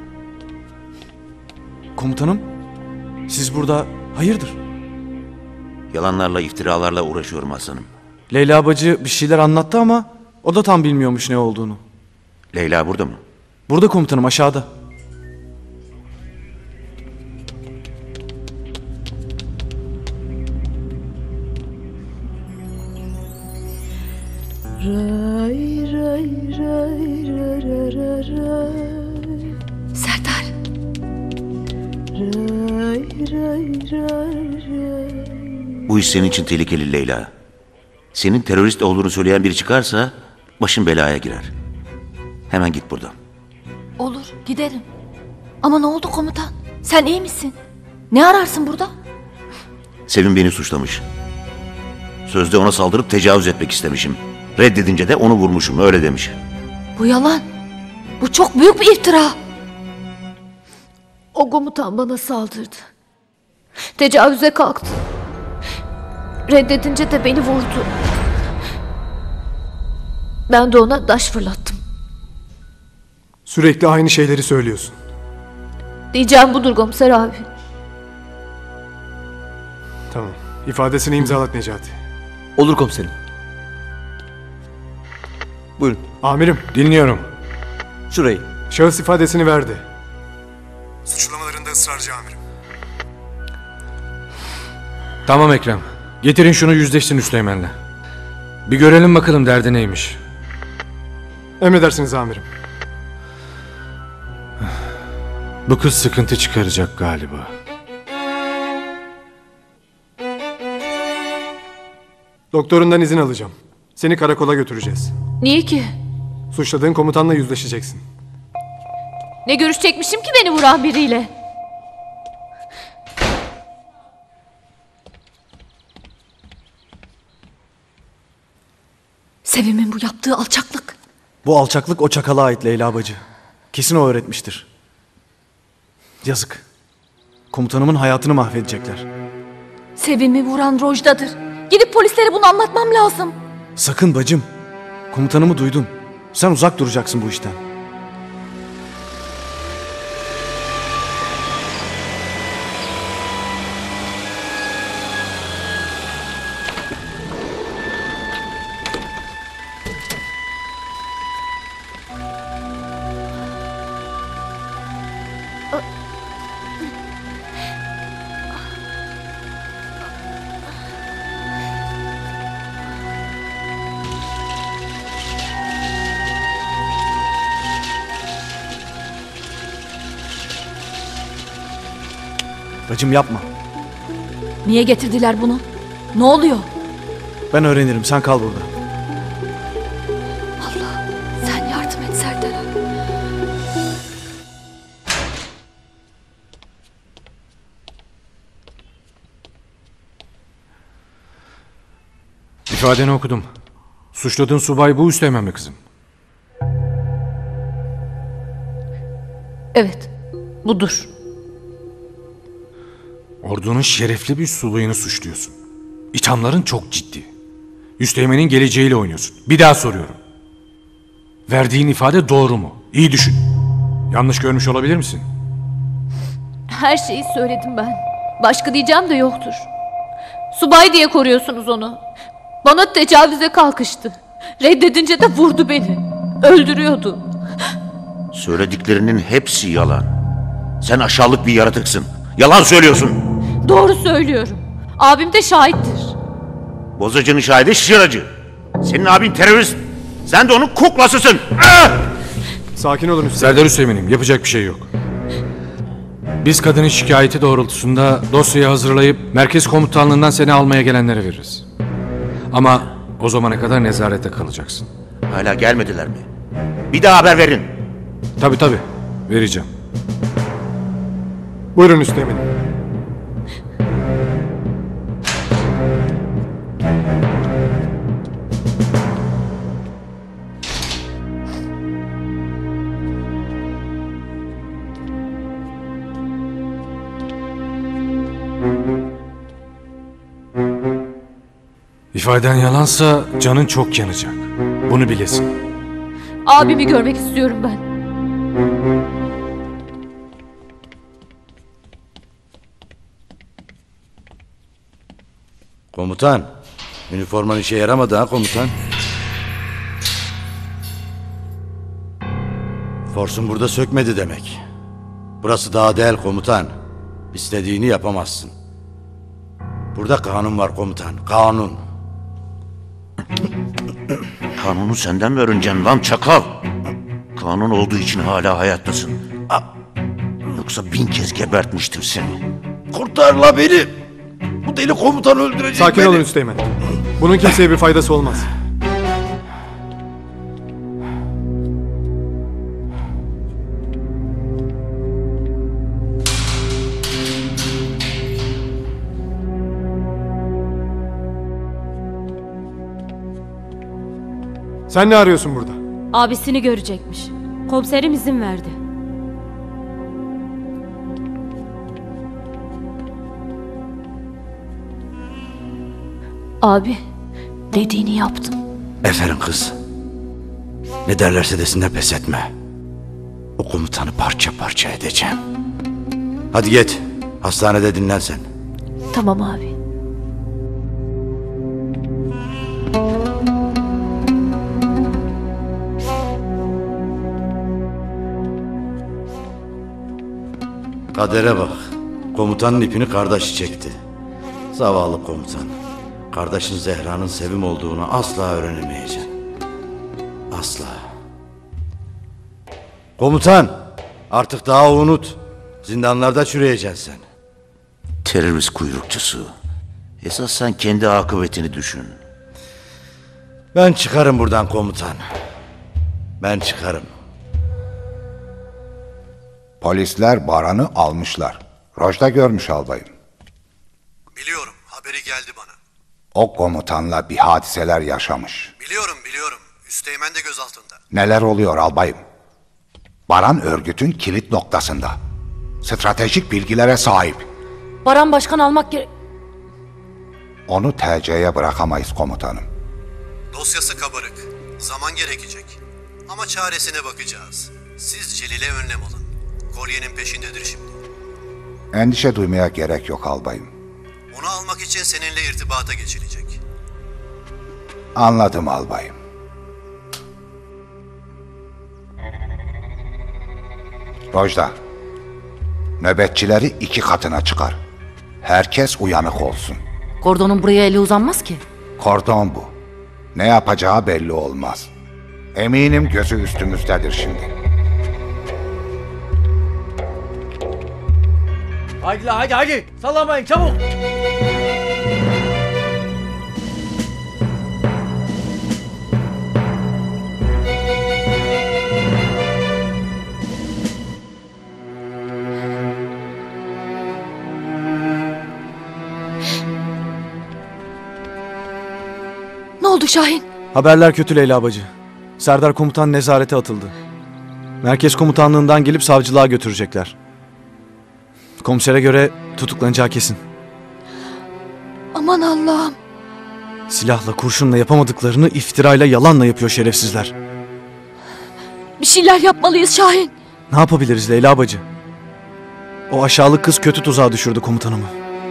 Komutanım, siz burada hayırdır? Yalanlarla, iftiralarla uğraşıyorum aslanım. Leyla bacı bir şeyler anlattı ama o da tam bilmiyormuş ne olduğunu. Leyla burada mı? Burada komutanım, aşağıda. Ray ray ray ray ray ray. Serdar. Ray ray ray ray. Bu iş senin için tehlikeli Leyla. Senin terörist olduğunu söyleyen biri çıkarsa başın belaya girer. Hemen git buradan. Olur, giderim. Ama ne oldu komutan? Sen iyi misin? Ne ararsın burada? Sevim beni suçlamış. Sözde ona saldırıp tecavüz etmek istemişim. Reddedince de onu vurmuşum, öyle demiş. Bu yalan. Bu çok büyük bir iftira. O komutan bana saldırdı. Tecavüze kalktı. Reddedince de beni vurdu. Ben de ona taş fırlattım. Sürekli aynı şeyleri söylüyorsun. Diyeceğim budur komiser abi. Tamam. İfadesini imzalat Necati. Olur komiserim. Buyurun. Amirim. Dinliyorum. Şurayı. Şahıs ifadesini verdi. Suçlamalarında ısrarcı amirim. Tamam Ekrem. Getirin şunu yüzleşsin Üsteğmen'le. Bir görelim bakalım derdi neymiş. Emredersiniz amirim. Bu kız sıkıntı çıkaracak galiba. Doktorundan izin alacağım. Seni karakola götüreceğiz. Niye ki? Suçladığın komutanla yüzleşeceksin. Ne görüşecekmişim ki beni vuran biriyle? Sevim'in bu yaptığı alçaklık. Bu alçaklık o çakala ait Leyla bacı. Kesin o öğretmiştir. Yazık. Komutanımın hayatını mahvedecekler. Sevim'i vuran Rojda'dır. Gidip polislere bunu anlatmam lazım. Sakın bacım. Komutanımı duydun. Sen uzak duracaksın bu işten. Bacım yapma. Niye getirdiler bunu? Ne oluyor? Ben öğrenirim, sen kal burada. Allah, sen yardım et Serdar abi. İfadeni okudum. Suçladığın subay bu Üsteğmen mi kızım? Evet, budur. Ordunun şerefli bir subayını suçluyorsun. İthamların çok ciddi. Üsteğmen'in geleceğiyle oynuyorsun. Bir daha soruyorum. Verdiğin ifade doğru mu? İyi düşün. Yanlış görmüş olabilir misin? Her şeyi söyledim ben. Başka diyeceğim de yoktur. Subay diye koruyorsunuz onu. Bana tecavüze kalkıştı. Reddedince de vurdu beni. Öldürüyordu. Söylediklerinin hepsi yalan. Sen aşağılık bir yaratıksın. Yalan söylüyorsun. Doğru söylüyorum. Abim de şahittir. Bozacının şahidi şıracı. Senin abin terörist. Sen de onun kuklasısın. Ah! Sakin olun Üsteğmen. Serdar Üsteğmen'im, yapacak bir şey yok. Biz kadının şikayeti doğrultusunda dosyayı hazırlayıp merkez komutanlığından seni almaya gelenlere veririz. Ama o zamana kadar nezarette kalacaksın. Hala gelmediler mi? Bir daha haber verin. Tabii tabii, vereceğim. Buyurun Üsteğmenim. İfaden yalansa canın çok yanacak. Bunu bilesin. Abimi görmek istiyorum ben. Komutan, üniforman işe yaramadı ha komutan. Forsun burada sökmedi demek. Burası dağ değil komutan. İstediğini yapamazsın. Burada kanun var komutan, kanun. Kanunu senden mi öğreneceksin lan çakal? Kanun olduğu için hala hayattasın. Yoksa bin kez gebertmiştim seni. Kurtar la beni! Bu deli komutan öldürecek Sakin beni. olun Üsteğmen. Bunun kimseye bir faydası olmaz. Sen ne arıyorsun burada? Abisini görecekmiş. Komiserim izin verdi. Abi, dediğini yaptım. Aferin kız. Ne derlerse desinler pes etme. O komutanı parça parça edeceğim. Hadi git. Hastanede dinlen sen. Tamam abi. Kadere bak. Komutanın ipini kardeşi çekti. Zavallı komutan. Kardeşin Zehra'nın Sevim olduğunu asla öğrenemeyeceksin. Asla. Komutan, artık daha unut. Zindanlarda çürüyeceksin sen. Terörist kuyrukçusu. Esas sen kendi akıbetini düşün. Ben çıkarım buradan komutan. Ben çıkarım. Polisler Baran'ı almışlar. Rojda görmüş albayım. Biliyorum, haberi geldi bana. O komutanla bir hadiseler yaşamış. Biliyorum, biliyorum. Üsteğmen de gözaltında. Neler oluyor albayım? Baran örgütün kilit noktasında. Stratejik bilgilere sahip. Baran başkan almak gerek... Onu T C'ye bırakamayız komutanım. Dosyası kabarık. Zaman gerekecek. Ama çaresine bakacağız. Siz Celil'e önlem alın. Kolyenin peşindedir şimdi. Endişe duymaya gerek yok albayım. Onu almak için seninle irtibata geçilecek. Anladım albayım. Rojda, nöbetçileri iki katına çıkar. Herkes uyanık olsun. Kordonun buraya eli uzanmaz ki. Kordon bu. Ne yapacağı belli olmaz. Eminim gözü üstümüzdedir şimdi. Haydi la haydi haydi. Sallamayın çabuk. Ne oldu Şahin? Haberler kötü Leyla bacı. Serdar komutan nezarete atıldı. Merkez komutanlığından gelip savcılığa götürecekler. Komisere göre tutuklanacağı kesin. Aman Allah'ım. Silahla, kurşunla yapamadıklarını iftirayla, yalanla yapıyor şerefsizler. Bir şeyler yapmalıyız Şahin. Ne yapabiliriz Leyla bacı? O aşağılık kız kötü tuzağa düşürdü komutanımı.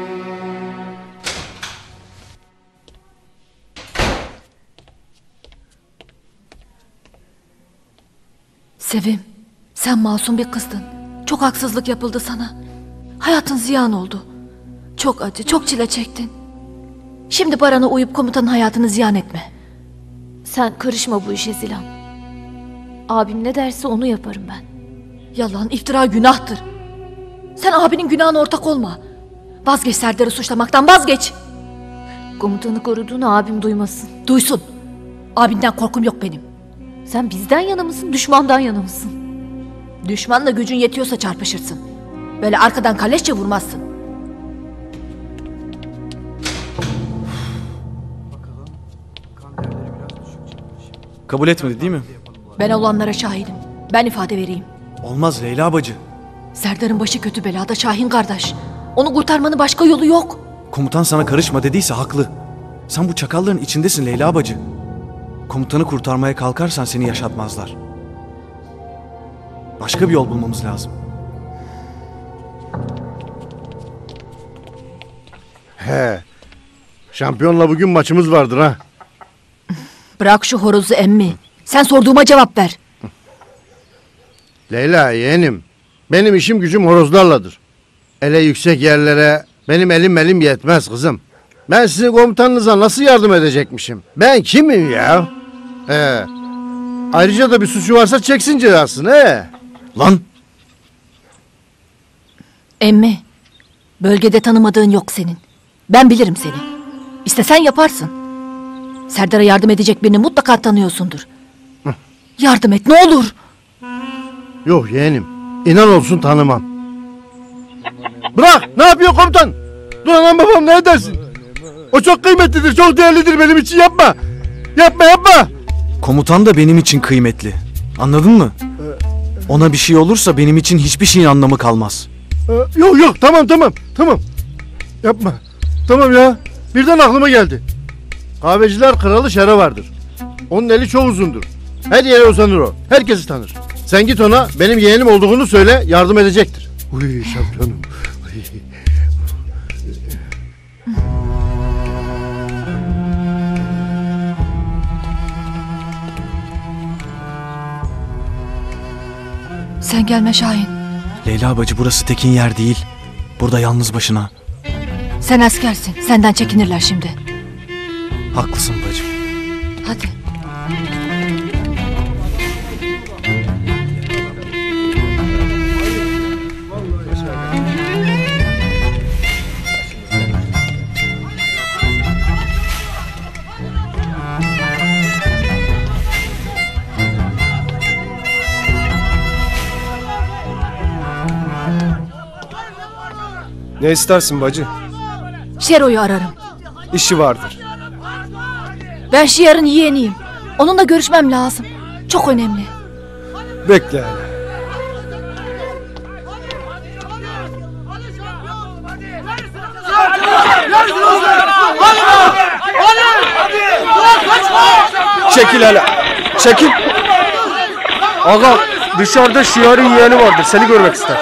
Sevim, sen masum bir kızdın. Çok haksızlık yapıldı sana. Hayatın ziyan oldu. Çok acı, çok çile çektin. Şimdi Baran'a uyup komutanın hayatını ziyan etme. Sen karışma bu işe Zilan. Abim ne derse onu yaparım ben. Yalan, iftira günahtır. Sen abinin günahına ortak olma. Vazgeç Serdar'ı suçlamaktan, vazgeç. Komutanı koruduğunu abim duymasın. Duysun. Abinden korkum yok benim. Sen bizden yana mısın, düşmandan yana mısın? Düşmanla gücün yetiyorsa çarpışırsın. Böyle arkadan kalleşçe vurmazsın. Kabul etmedi değil mi? Ben olanlara şahidim. Ben ifade vereyim. Olmaz Leyla bacı. Serdar'ın başı kötü belada Şahin kardeş. Onu kurtarmanın başka yolu yok. Komutan sana karışma dediyse haklı. Sen bu çakalların içindesin Leyla bacı. Komutanı kurtarmaya kalkarsan seni yaşatmazlar. Başka bir yol bulmamız lazım. He. Şampiyonla bugün maçımız vardır ha. Bırak şu horozu emmi. Sen sorduğuma cevap ver. Leyla yeğenim. Benim işim gücüm horozlarladır. Ele yüksek yerlere benim elim elim yetmez kızım. Ben sizin komutanınıza nasıl yardım edecekmişim? Ben kimim ya? He. Ayrıca da bir suçu varsa çeksin cezasını he. Lan! Emmi, bölgede tanımadığın yok senin. Ben bilirim seni. İstesen yaparsın. Serdar'a yardım edecek birini mutlaka tanıyorsundur. Hı. Yardım et ne olur. Yok yeğenim. İnan olsun tanımam. Bırak! Ne yapıyor komutan? Dur anam babam ne edersin? O çok kıymetlidir, çok değerlidir benim için, yapma! Yapma yapma! Komutan da benim için kıymetli. Anladın mı? Ona bir şey olursa benim için hiçbir şeyin anlamı kalmaz. Ee, yok yok tamam tamam tamam. Yapma. Tamam ya. Birden aklıma geldi. Kahveciler kralı Şere vardır. Onun eli çok uzundur. Her yere uzanır o. Herkesi tanır. Sen git ona benim yeğenim olduğunu söyle, yardım edecektir. Uy şampiyonum. Uy. Sen gelme Şahin. Leyla bacı burası tekin yer değil. Burada yalnız başına. Sen askersin. Senden çekinirler şimdi. Haklısın bacım. Hadi. Ne istersin bacı? Şero'yu ararım. İşi vardır. Ben Şiar'ın yeğeniyim. Onunla görüşmem lazım. Çok önemli. Bekle hele. Çekil hele. Çekil. Aga dışarıda Şiar'ın yeğeni vardır. Seni görmek ister.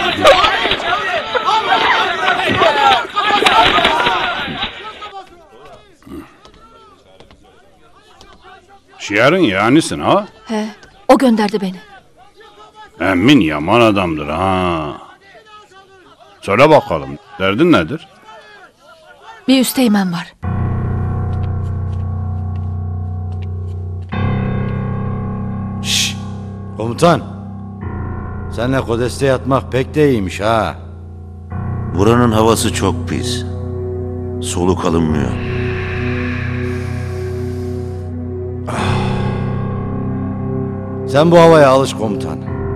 Şiar'ın yeğenisin ha? He, o gönderdi beni. Emmin yaman adamdır ha. Söyle bakalım, derdin nedir? Bir üsteğmen var. Şşş! Komutan! Seninle kodeste yatmak pek de iyiymiş ha. Buranın havası çok pis. Soluk alınmıyor. Sen bu havaya alış komutan.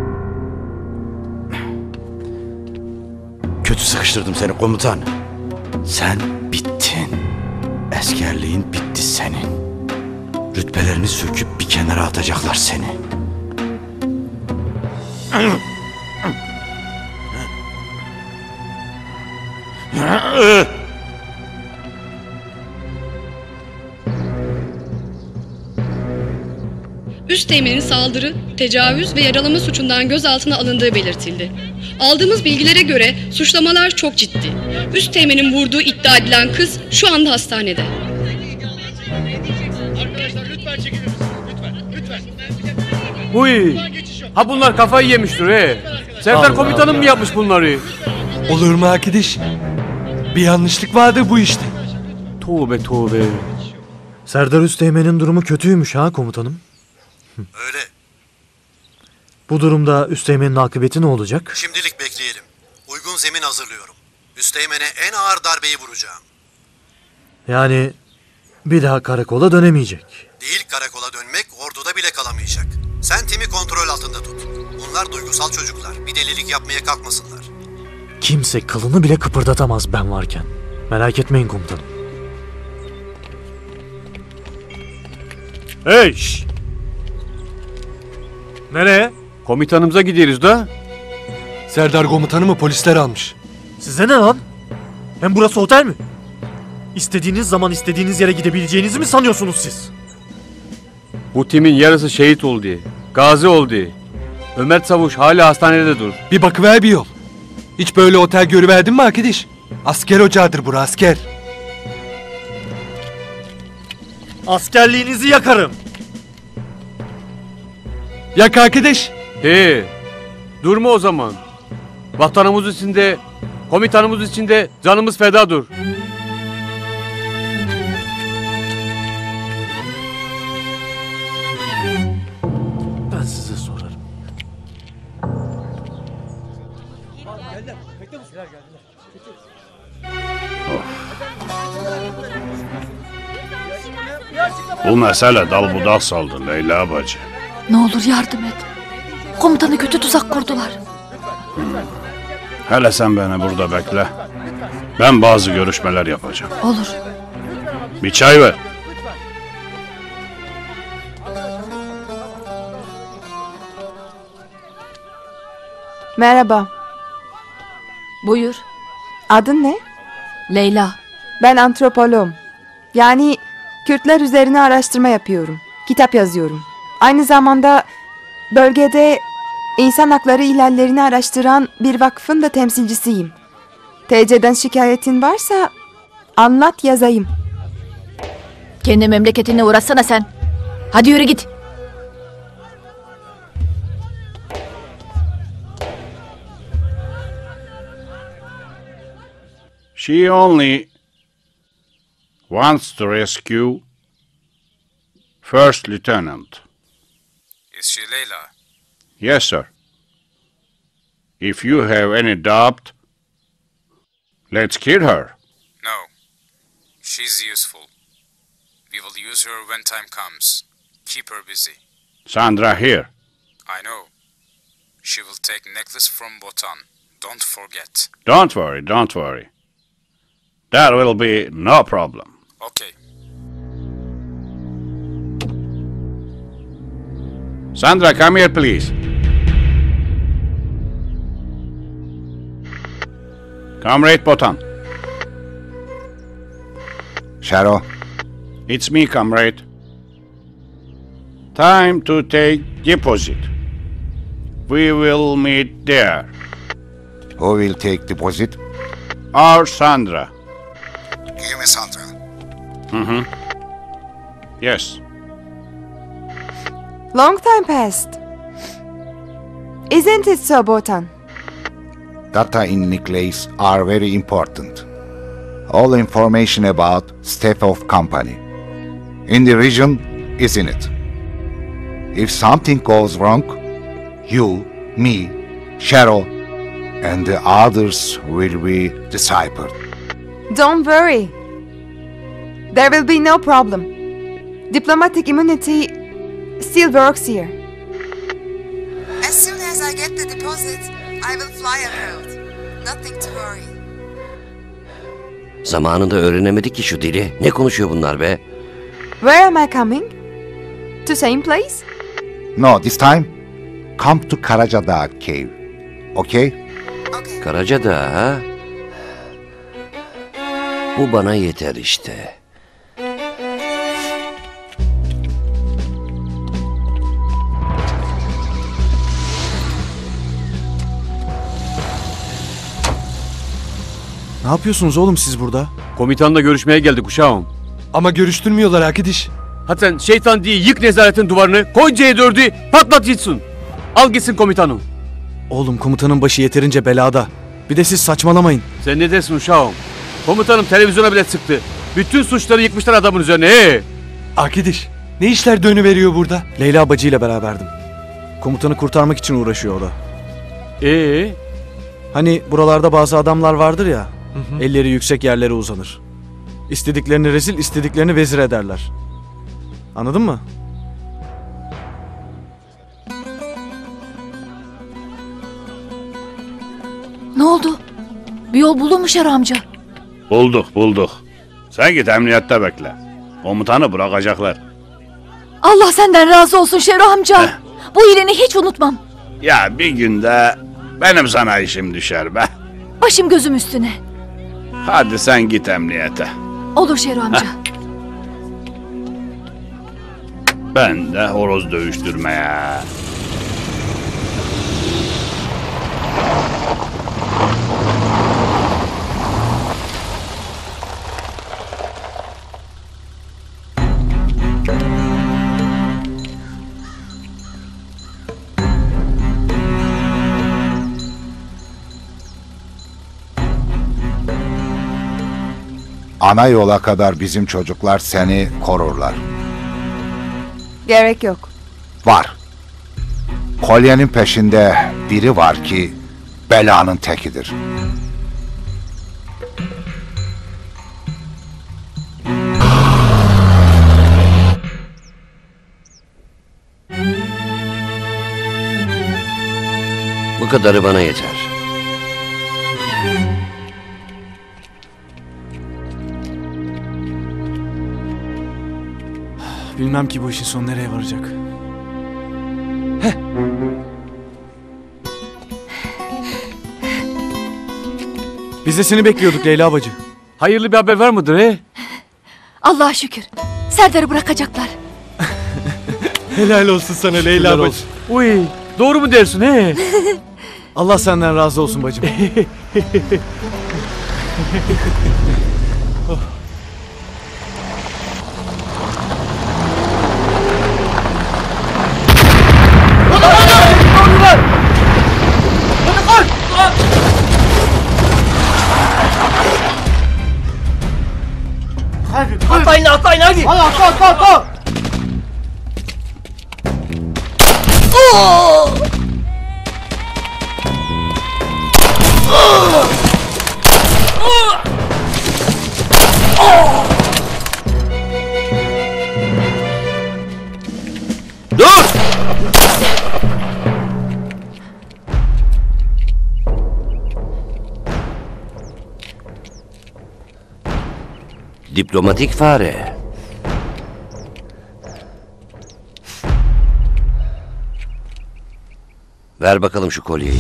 Kötü sıkıştırdım seni komutan. Sen bittin. Askerliğin bitti senin. Rütbelerini söküp bir kenara atacaklar seni. Üsteğmenin saldırı, tecavüz ve yaralama suçundan gözaltına alındığı belirtildi. Aldığımız bilgilere göre suçlamalar çok ciddi. Üsteğmenin vurduğu iddia edilen kız şu anda hastanede. Arkadaşlar lütfen çekilir misiniz? Lütfen, lütfen. Huy! Ha bunlar kafayı yemiştir he. Serdar Allah komutanım Allah. mı yapmış bunları? Olur mu arkadaş? Bir yanlışlık vardı bu işte. Tövbe tövbe. Serdar Üsteğmen'in durumu kötüymüş ha komutanım. Öyle. Bu durumda Üsteğmen'in akıbeti ne olacak? Şimdilik bekleyelim. Uygun uygun zemin hazırlıyorum. Üsteğmen'e en ağır darbeyi vuracağım. Yani bir daha karakola dönemeyecek. Değil karakola dönmek, orduda bile kalamayacak. Sen Tim'i kontrol altında tut. Bunlar duygusal çocuklar. Bir delilik yapmaya kalkmasınlar. Kimse kılını bile kıpırdatamaz ben varken. Merak etmeyin komutanım. Hey şş! Nereye? Komutanımıza gidiyoruz da. Serdar komutanımı polisler almış. Size ne lan? Hem burası otel mi? İstediğiniz zaman istediğiniz yere gidebileceğinizi mi sanıyorsunuz siz? Bu timin yarısı şehit oldu. Gazi oldu. Ömer Savuş hala hastanede dur. Bir bakıver bir yol. Hiç böyle otel görüverdin mi arkadaş? Asker ocağıdır bura, asker. Askerliğinizi yakarım. Yak arkadaş. He. Durma o zaman. Vatanımız için de, komutanımız için de canımız feda dur. Ben size sorarım. Bu mesele dal budak saldı Leyla bacı. Ne olur yardım et. Komutanı kötü tuzak kurdular. Hele sen beni burada bekle. Ben bazı görüşmeler yapacağım. Olur. Bir çay ver. Merhaba. Buyur. Adın ne? Leyla. Ben antropoloğum. Yani Kürtler üzerine araştırma yapıyorum. Kitap yazıyorum. Aynı zamanda bölgede insan hakları ihlallerini araştıran bir vakfın da temsilcisiyim. T C'den şikayetin varsa anlat yazayım. Kendi memleketine uğraşsana sen. Hadi yürü git. She only wants to rescue First Lieutenant. Is she Leyla? Yes, sir. If you have any doubt, let's kill her. No. She's useful. We will use her when time comes. Keep her busy. Sandra here. I know. She will take necklace from Botan. Don't forget. Don't worry, don't worry. That will be no problem. Okay. Sandra, come here, please. Comrade Botan. Sharo. It's me, comrade. Time to take deposit. We will meet there. Who will take deposit? Our Sandra. Give me Sandra. Mm-hmm. Yes. Long time passed. Isn't it so, Botan? Data in Niklace are very important. All information about staff of company in the region is in it. If something goes wrong, you, me, Cheryl, and the others will be deciphered. Don't worry. There will be no problem. Diplomatic immunity still works here. As soon as I get the deposit, I will fly abroad. Nothing to worry. Zamanında öğrenemedik ki şu dili. Ne konuşuyor bunlar be? Where am I coming? To same place? No, this time, come to Karacadağ cave. Okay? Karacadağ ha? Bu bana yeter işte. Ne yapıyorsunuz oğlum siz burada? Komutanla görüşmeye geldik uşağım. Ama görüştürmüyorlar arkadaş. Hadi sen şeytan diye yık nezaretin duvarını, koy C dördü, patlat gitsin. Al gitsin komutanım. Oğlum komutanın başı yeterince belada. Bir de siz saçmalamayın. Sen ne dersin uşağım? Komutanım televizyona bile çıktı. Bütün suçları yıkmışlar adamın üzerine. He. Arkadaş, ne işler dönüveriyor burada? Leyla bacıyla beraberdim. Komutanı kurtarmak için uğraşıyor o da. Ee, Hani buralarda bazı adamlar vardır ya, elleri yüksek yerlere uzanır. İstediklerini rezil, istediklerini vezir ederler. Anladın mı? Ne oldu? Bir yol buldun mu Şero amca? Bulduk bulduk. Sen git emniyette bekle. Komutanı bırakacaklar. Allah senden razı olsun Şero amca. Bu iyiliğini hiç unutmam. Ya bir günde benim sana işim düşer be. Başım gözüm üstüne. Hadi sen git emniyete. Olur Şero amca. Ben de horoz dövüştürmeye. Ana yola kadar bizim çocuklar seni korurlar. Gerek yok. Var. Kolyenin peşinde biri var ki belanın tekidir. Bu kadarı bana yeter. Bilmem ki bu işin sonu nereye varacak. Heh. Biz de seni bekliyorduk Leyla bacı. Hayırlı bir haber var mıdır he? Allah'a şükür. Serdar'ı bırakacaklar. Helal olsun sana Leyla bacı. Uy, doğru mu dersin he? Allah senden razı olsun bacım. Oh. Atlayın atlayın hadi. Hadi atla atla atla. Dur! Diplomatik fare. Ver bakalım şu kolyeyi.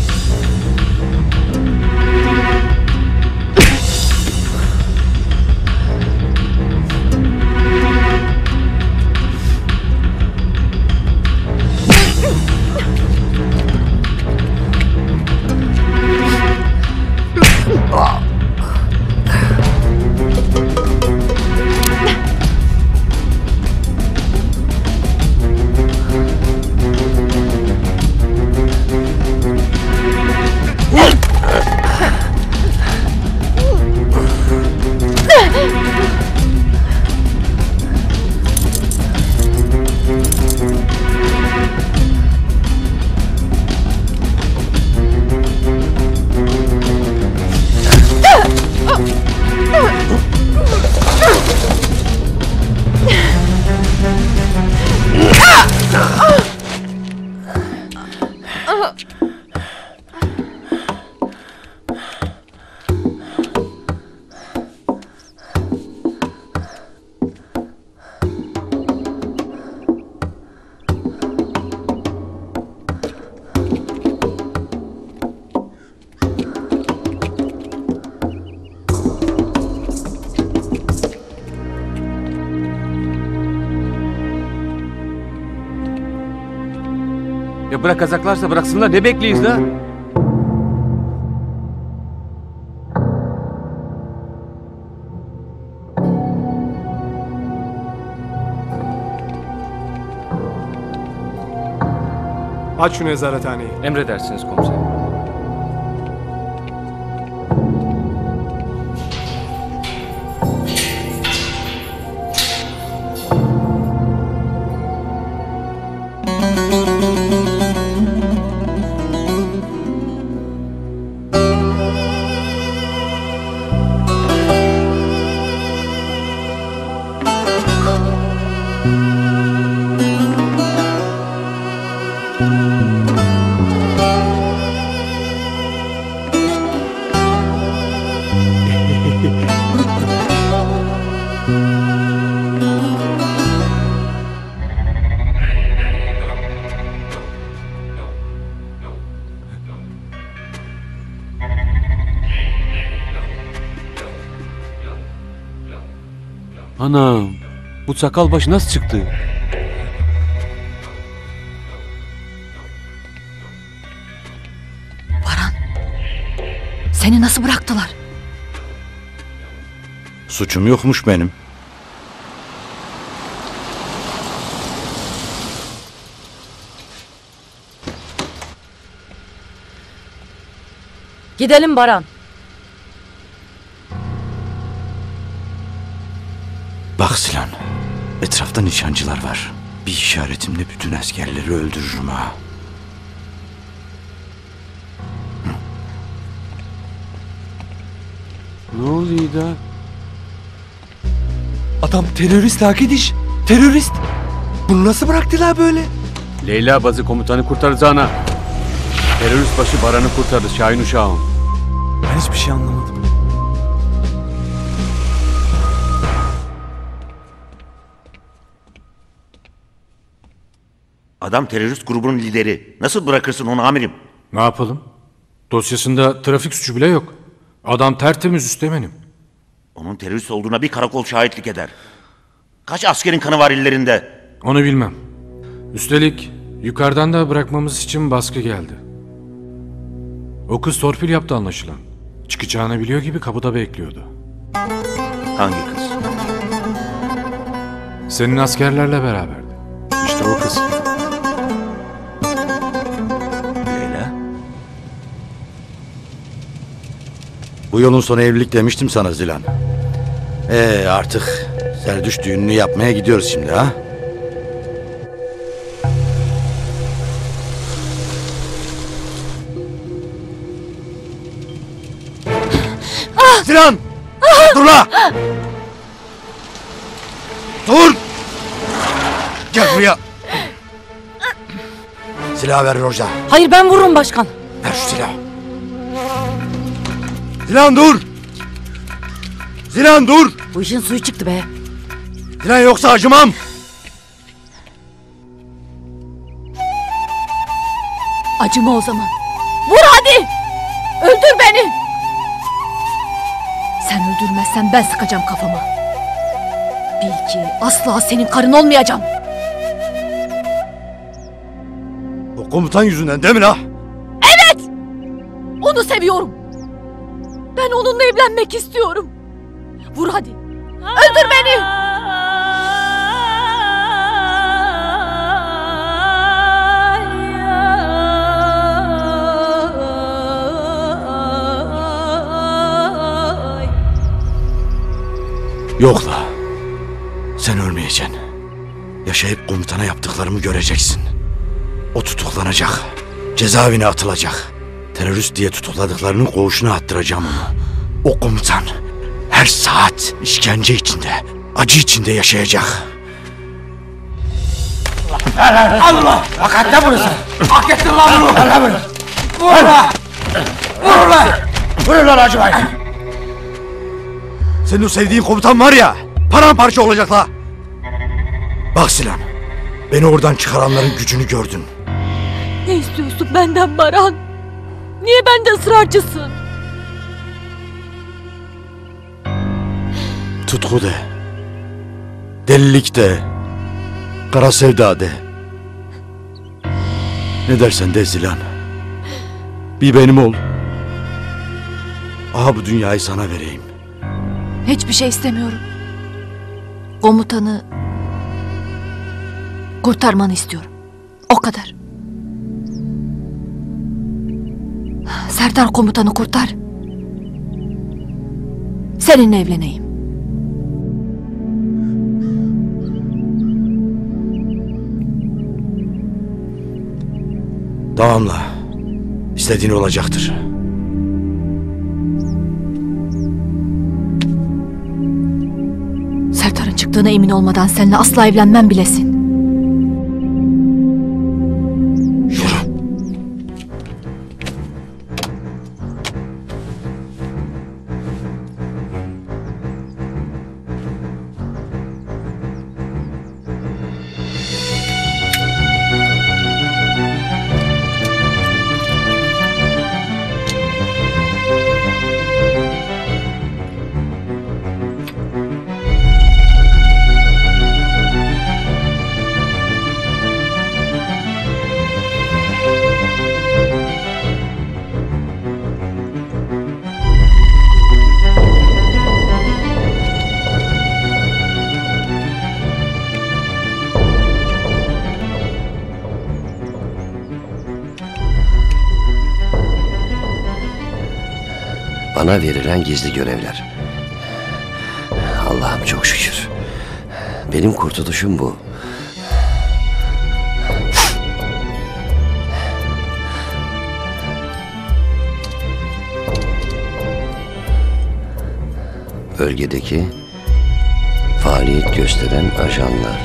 Ya bırakacaklarsa bıraksınlar, ne bekliyiz la? Aç şu nezarethaneyi. Emredersiniz komiserim. Anam, bu sakal başı nasıl çıktı? Baran, seni nasıl bıraktılar? Suçum yokmuş benim. Gidelim Baran. Bak Sinan, etrafta nişancılar var. Bir işaretimle bütün askerleri öldürürüm ha. Ne oluyor da? Adam terörist Akidiş. Terörist. Bunu nasıl bıraktılar böyle? Leyla bazı komutanı kurtaracağına terörist başı Baran'ı kurtardı Şahin uşağım. Ben hiçbir şey anlamadım. Adam terörist grubunun lideri. Nasıl bırakırsın onu amirim? Ne yapalım? Dosyasında trafik suçu bile yok. Adam tertemiz üsteğmenim. Onun terörist olduğuna bir karakol şahitlik eder. Kaç askerin kanı var ellerinde? Onu bilmem. Üstelik yukarıdan da bırakmamız için baskı geldi. O kız torpil yaptı anlaşılan. Çıkacağını biliyor gibi kapıda bekliyordu. Hangi kız? Senin askerlerle beraberdi. İşte o kız. Leyla? Bu yolun sonu evlilik demiştim sana Zilan. Ee artık Serdüş düğününü yapmaya gidiyoruz şimdi ha. Ah! Sinan! Ah! Dur la! Dur! Gel buraya. Silahı ver Roja. Hayır, ben vururum başkan. Ver şu silahı. Sinan dur! Sinan dur! Bu işin suyu çıktı be. Sinan yoksa acımam. Acıma o zaman. Vur hadi! Öldür beni! Sen öldürmezsen ben sıkacağım kafama. Bil ki asla senin karın olmayacağım. O komutan yüzünden değil mi la? Evet! Onu seviyorum. Ben onunla evlenmek istiyorum. Vur hadi. Öldür beni! Yok la. Sen ölmeyeceksin. Yaşayıp komutana yaptıklarımı göreceksin. O tutuklanacak. Cezaevine atılacak. Terörist diye tutukladıklarının koğuşuna attıracağım onu. O komutan her saat işkence içinde, acı içinde yaşayacak. Allah! Hakikaten burası. Hak ettin lan bunu. Vur lan bunu. Vur lan. Vur lan. Vur lan Hacı Bey. Senin o sevdiğin komutan var ya, paramparça olacak la. Bak Sinan, beni oradan çıkaranların gücünü gördün. Ne istiyorsun benden Baran? Niye bende ısrarcısın? Tutku de, delilik de, kara sevda de. Ne dersen de Zilan. Bir benim ol. Aha bu dünyayı sana vereyim. Hiçbir şey istemiyorum. Komutanı kurtarmanı istiyorum. O kadar. Serdar komutanı kurtar. Seninle evleneyim. Tamam la. İstediğin olacaktır. Serdar'ın çıktığına emin olmadan seninle asla evlenmem bilesin. Bana verilen gizli görevler. Allah'ım çok şükür. Benim kurtuluşum bu. Bölgedeki faaliyet gösteren ajanlar.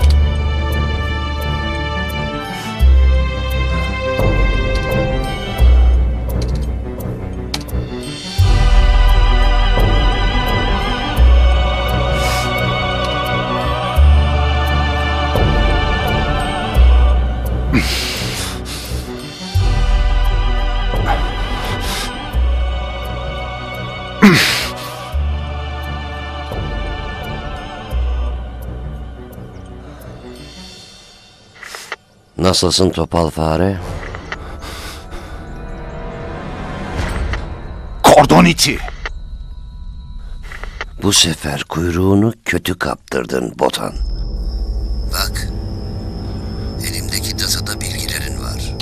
Nasılsın topal fare? Kordon içi. Bu sefer kuyruğunu kötü kaptırdın Botan. Bak, elimdeki datada bilgilerin var.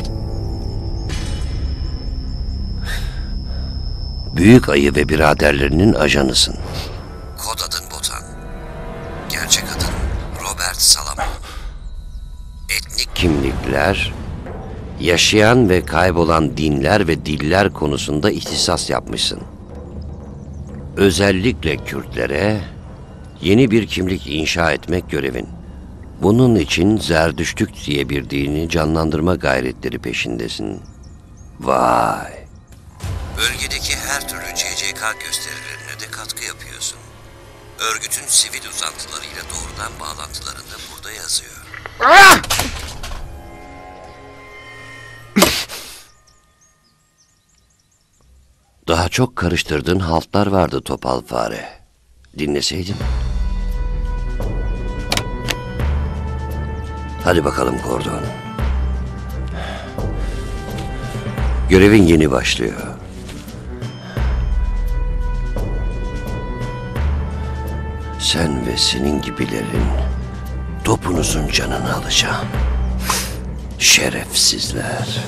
Büyük Ayı ve biraderlerinin ajanısın. Kod adın Botan. Gerçek adın Robert Salamon. Etnik kimlikler, yaşayan ve kaybolan dinler ve diller konusunda ihtisas yapmışsın. Özellikle Kürtlere yeni bir kimlik inşa etmek görevin. Bunun için Zerdüştük diye bir dini canlandırma gayretleri peşindesin. Vay! Bölgedeki her türlü C C K gösterilerine de katkı yapıyorsun. Örgütün sivil uzantılarıyla doğrudan bağlantılarını da burada yazıyor. Daha çok karıştırdığın haltlar vardı topal fare. Dinleseydin. Hadi bakalım Kordon. Görevin yeni başlıyor. Sen ve senin gibilerin topunuzun canını alacağım. Şerefsizler.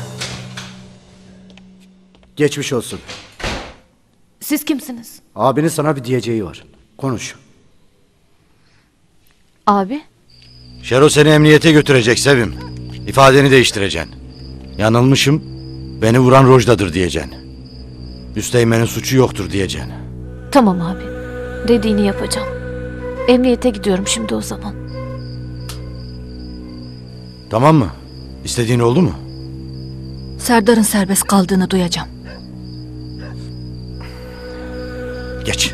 Geçmiş olsun. Siz kimsiniz? Abinin sana bir diyeceği var. Konuş. Abi? Şero seni emniyete götürecek Sevim. İfadeni değiştireceksin. Yanılmışım, beni vuran Rojda'dır diyeceksin. Üsteğmen'in suçu yoktur diyeceksin. Tamam abi. Dediğini yapacağım. Emniyete gidiyorum şimdi o zaman. Tamam mı? İstediğin oldu mu? Serdar'ın serbest kaldığını duyacağım. Geç.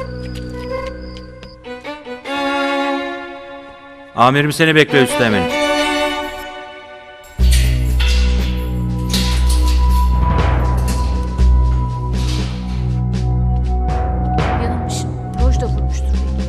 Amirim seni bekliyor üsteğmenim. Yanılmışım. Rojda vurmuştur beni.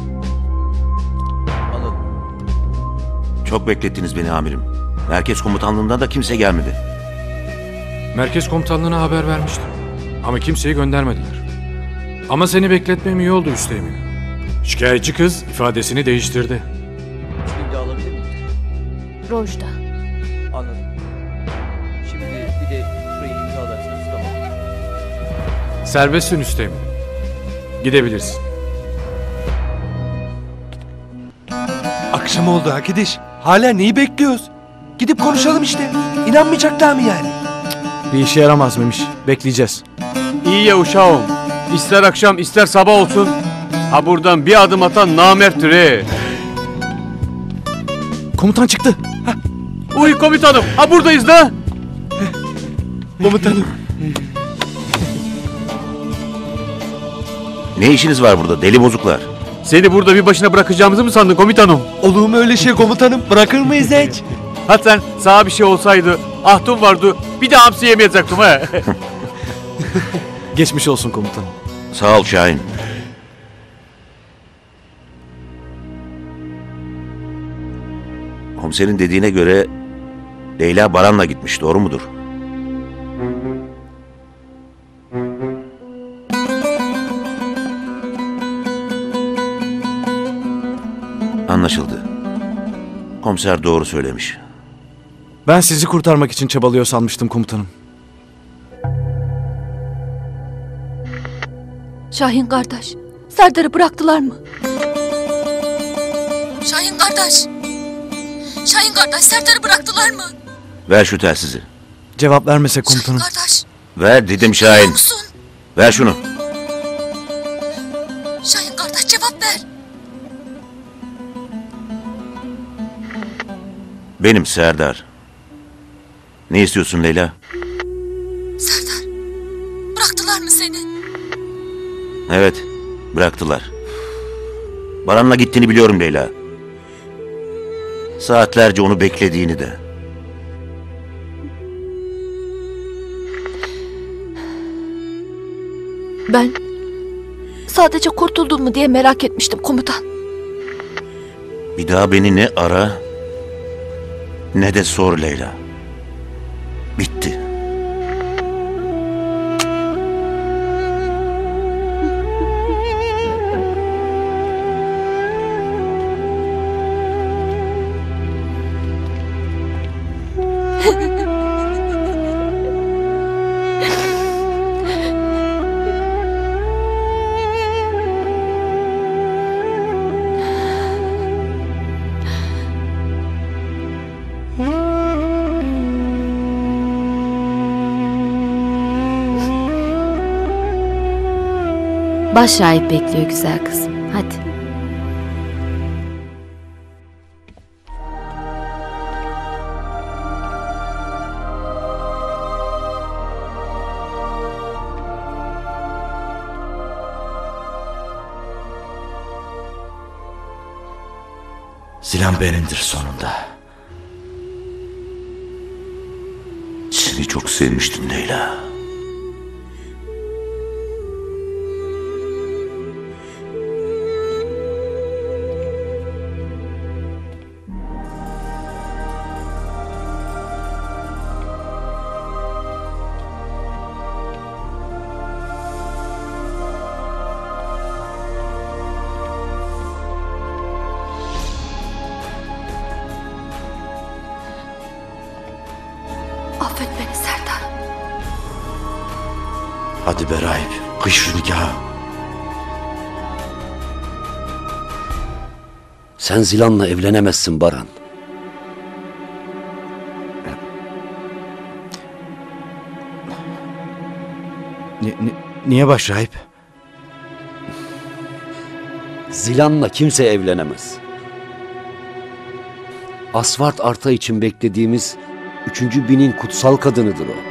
Çok beklettiniz beni amirim. Merkez komutanlığından da kimse gelmedi. Merkez komutanlığına haber vermiştim. Ama kimseyi göndermediler. Ama seni bekletmem iyi oldu üsteğmenim. Şikayetçi kız ifadesini değiştirdi. Şimdi alabilir miyim? Rojda. Anladım. Şimdi bir de şurayı imzalarsanız tamam. Serbestsin üsteğmenim. Gidebilirsin. Akşam oldu arkadaş. Hala neyi bekliyoruz? Gidip konuşalım işte. İnanmayacaklar mı yani? Bir işe yaramaz mıymış? Bekleyeceğiz. İyi ya uşağım. İster akşam ister sabah olsun. Ha buradan bir adım atan namerttir he. Komutan çıktı. Uy komutanım. Ha buradayız da. Komutanım. Ne işiniz var burada deli bozuklar? Seni burada bir başına bırakacağımızı mı sandın komutanım? Olur mu öyle şey komutanım? Bırakır mıyız hiç? Ha sen sana bir şey olsaydı, ahtım vardı, bir de hamsi yemeyecektim ha. Geçmiş olsun komutanım. Sağ ol Şahin. Komiserin dediğine göre Leyla Baran'la gitmiş, doğru mudur? Anlaşıldı. Komiser doğru söylemiş. Ben sizi kurtarmak için çabalıyor sanmıştım komutanım. Şahin kardeş, Serdar'ı bıraktılar mı? Şahin kardeş. Şahin kardeş, Serdar'ı bıraktılar mı? Ver şu telsizi. Cevap vermesek komutanım. Şahin kardeş. Ver dedim Şahin. Ver şunu. Şahin kardeş, cevap ver. Benim Serdar. Ne istiyorsun Leyla? Serdar, bıraktılar mı seni? Evet, bıraktılar. Baran'la gittiğini biliyorum Leyla. Saatlerce onu beklediğini de. Ben sadece kurtuldun mu diye merak etmiştim komutan. Bir daha beni ne ara ne de sor Leyla. Bitti. Baş şahit bekliyor güzel kızım. Hadi. Zilan benimdir sonunda. Seni çok sevmiştim Leyla. Affet beni Serdar. Hadi be Rahip, kış şu nikahı. Sen Zilan'la evlenemezsin Baran. Ni, ni, niye baş Rahip? Zilan'la kimse evlenemez. Asfalt Arta için beklediğimiz üçüncü binin kutsal kadınıdır o.